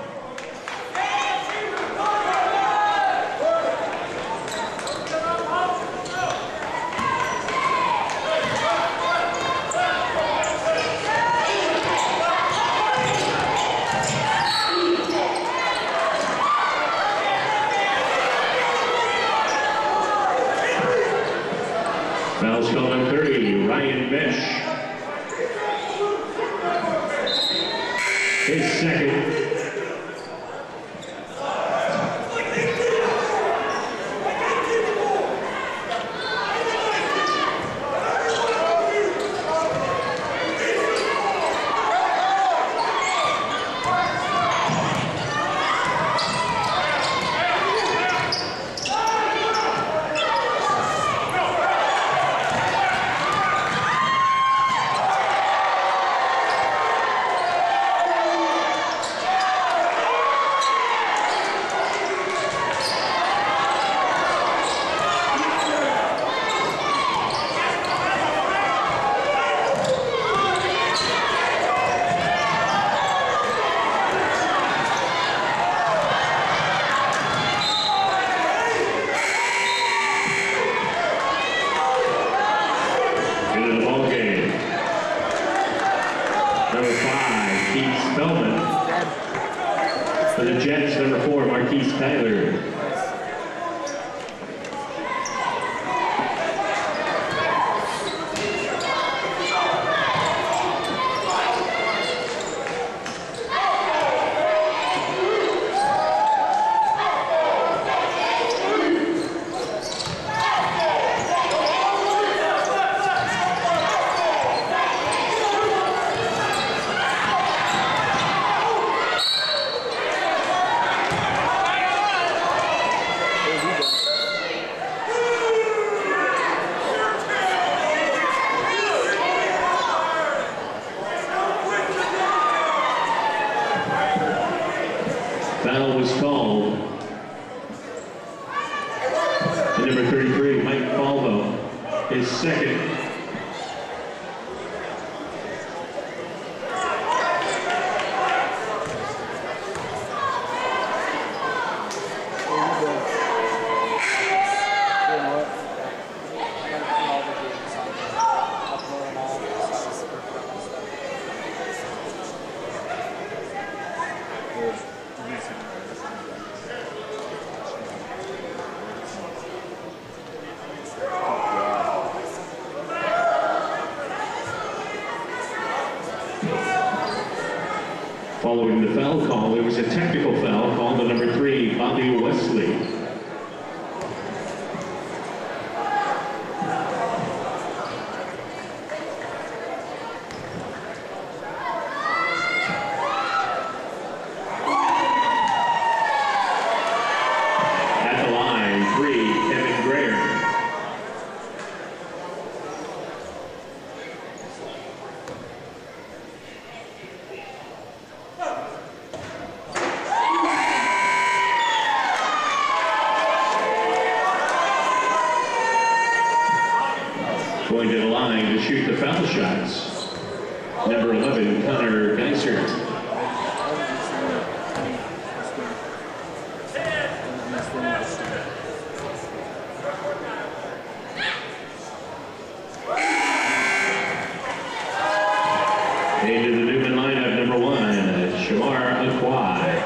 Foul's called on thirty, Ryan Mesh. His second. Into the ball game. Number five, Keith Spellman. For the Jets, number four, Marquise Tyler. Foul was called. And number thirty-three, Mike Falvo, his second. the foul call. There was a technical foul called to number three, Bobby Wesley. Going to the line to shoot the foul shots, number eleven, Connor Geiser. Into the Newman lineup, number one, Shamar Akwai.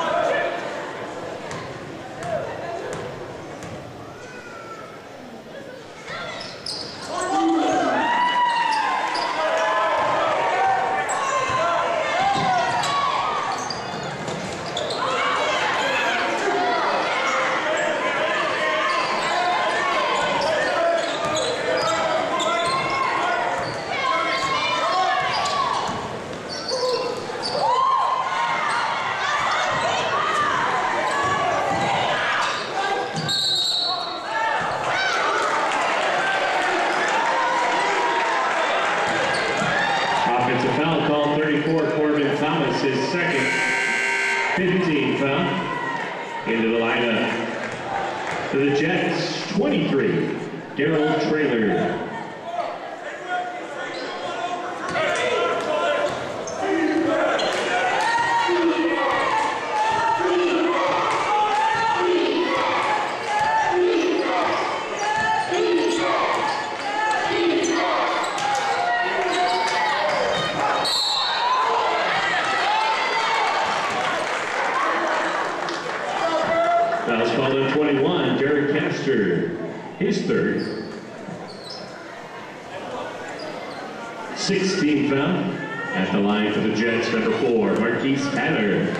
His second, fifteenth foul. Into the lineup for the Jets, twenty-three, Daryl Traylor. Foul's called on twenty-one, Derek Castor, his third. sixteenth foul at the line for the Jets, number four, Marquise Tyler.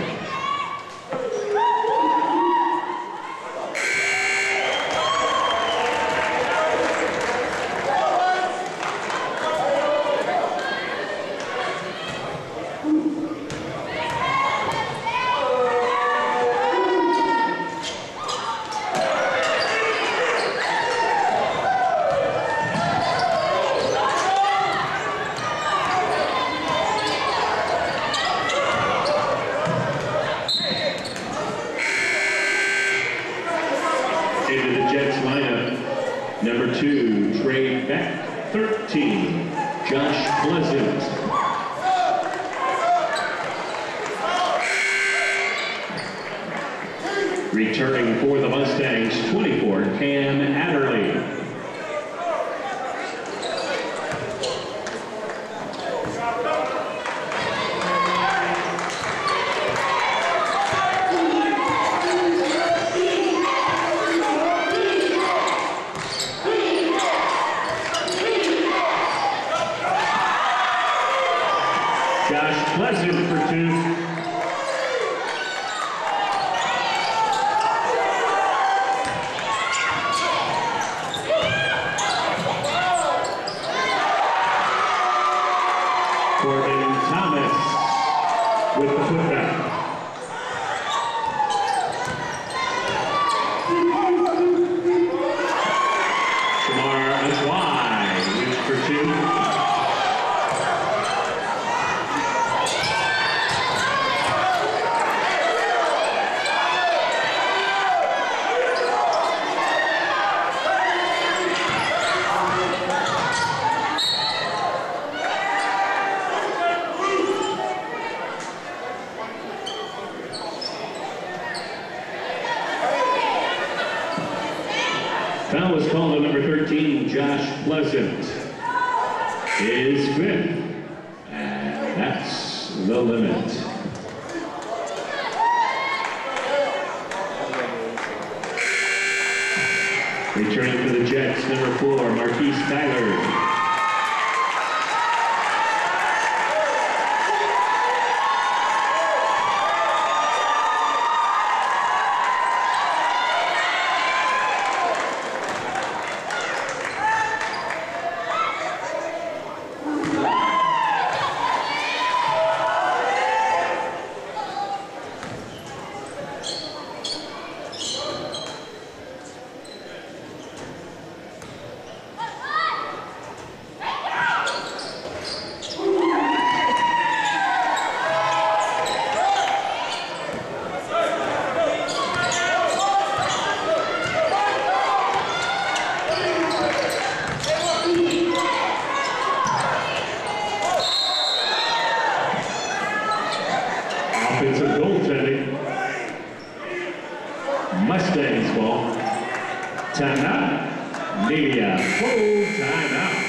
Into the Jets lineup, number two, Trey Beck, thirteen, Josh Pleasant. Returning for the Mustangs, twenty-four, Cam Adderley. Josh Pleasant for two. Corbin Thomas with the putback. Shamar Akwai with for two. Foul was called on number thirteen, Josh Pleasant. Is fifth. And that's the limit. Returning for the Jets, number four, Marquise Tyler. Timeout. Media full timeout.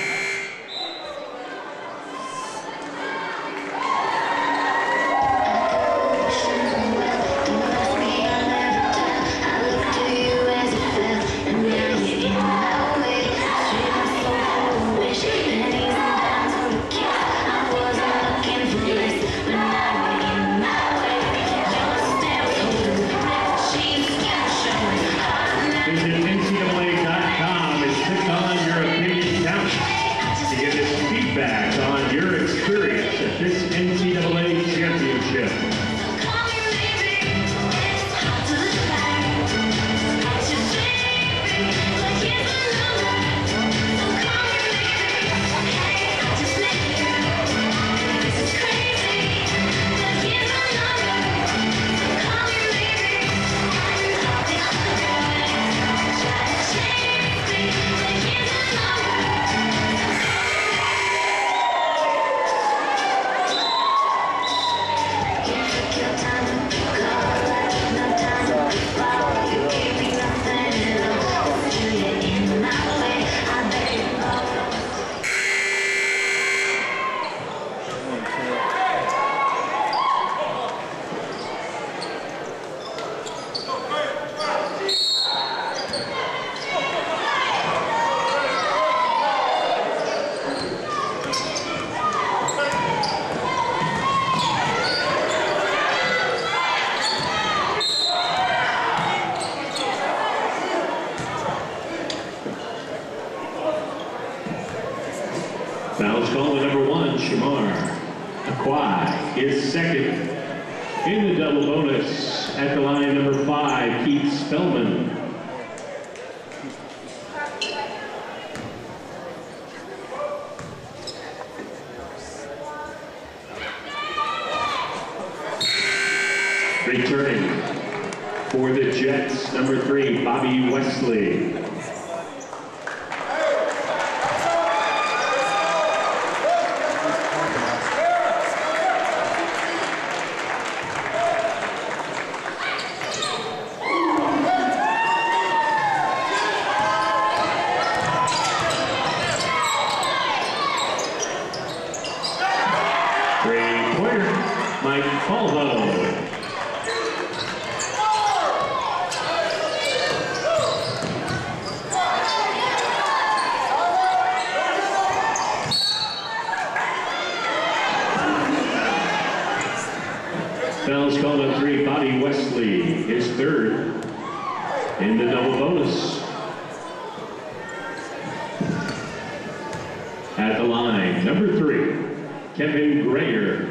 Fouls called on number one, Shamar Akwai is second. In the double bonus, at the line, number five, Keith Spellman. Returning for the Jets, number three, Bobby Wesley. Fouls called on three, Bobby Wesley is third in the double bonus. At the line, number three, Kevin Grayer.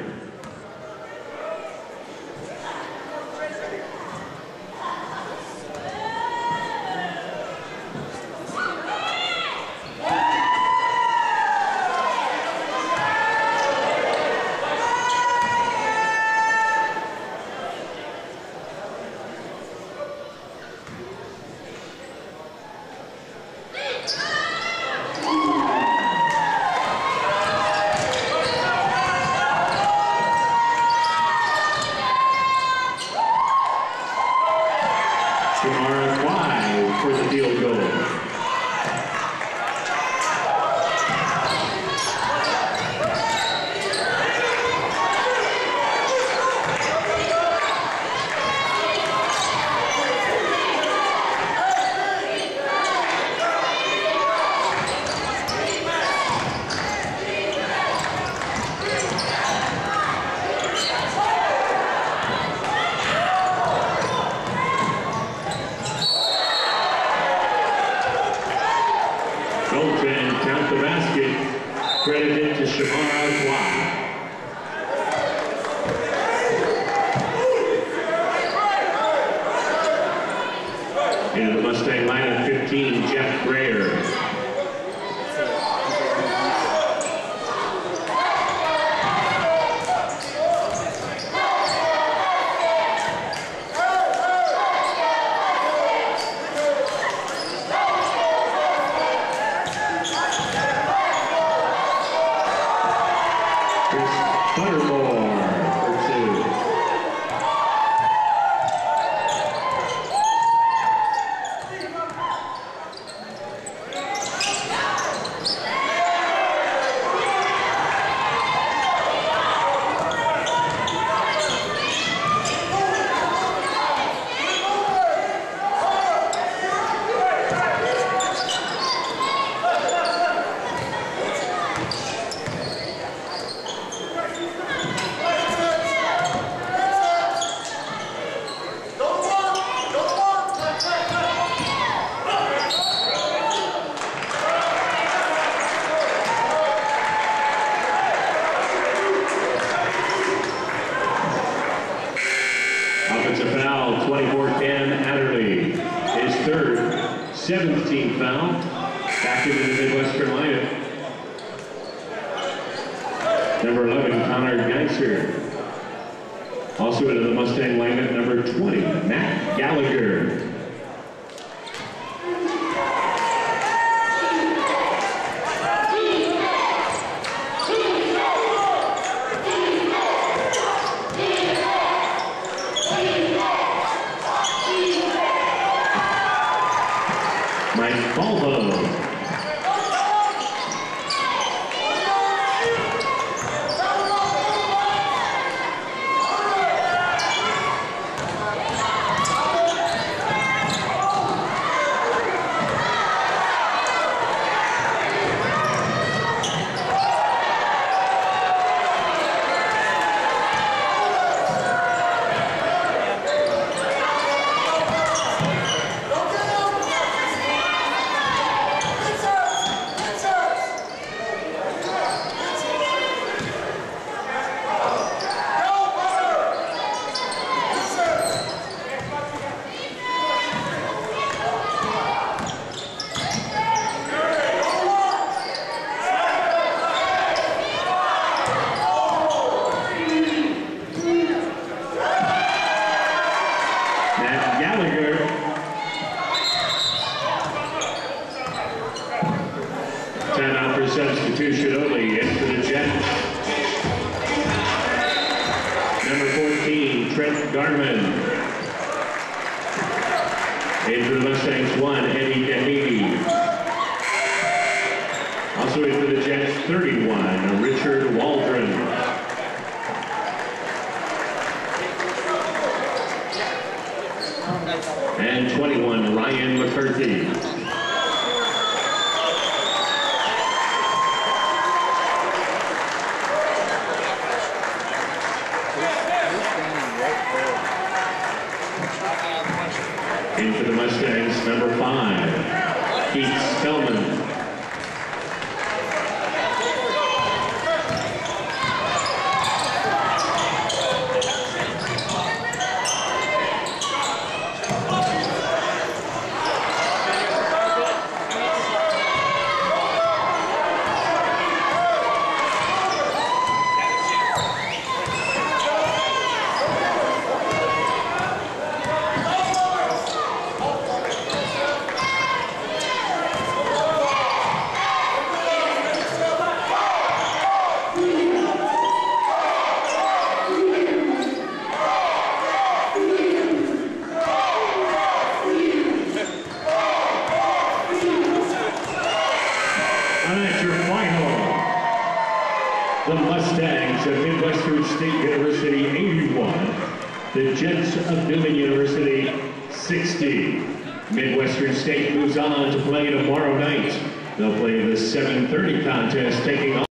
Into the Mustang lineup, fifteen, Jeff Grayer. seventh team foul. Back into the Midwestern lineup. Number eleven, Connor Geiser. Also into the Mustang lineup, number twenty, Matt Gallagher. Mike Balbo. Timeout for substitution only. In for the Jets. Number fourteen, Trent Garman. In for the Mustangs, one, Eddie Dahidi. Also in for the Jets, thirty-one, Richard Waldron. And twenty-one, Ryan McCarthy. In for the Mustangs, number five, Keith Spellman. The Mustangs of Midwestern State University, eighty-one. The Jets of Dillon University, sixty. Midwestern State moves on to play tomorrow night. They'll play the seven thirty contest taking on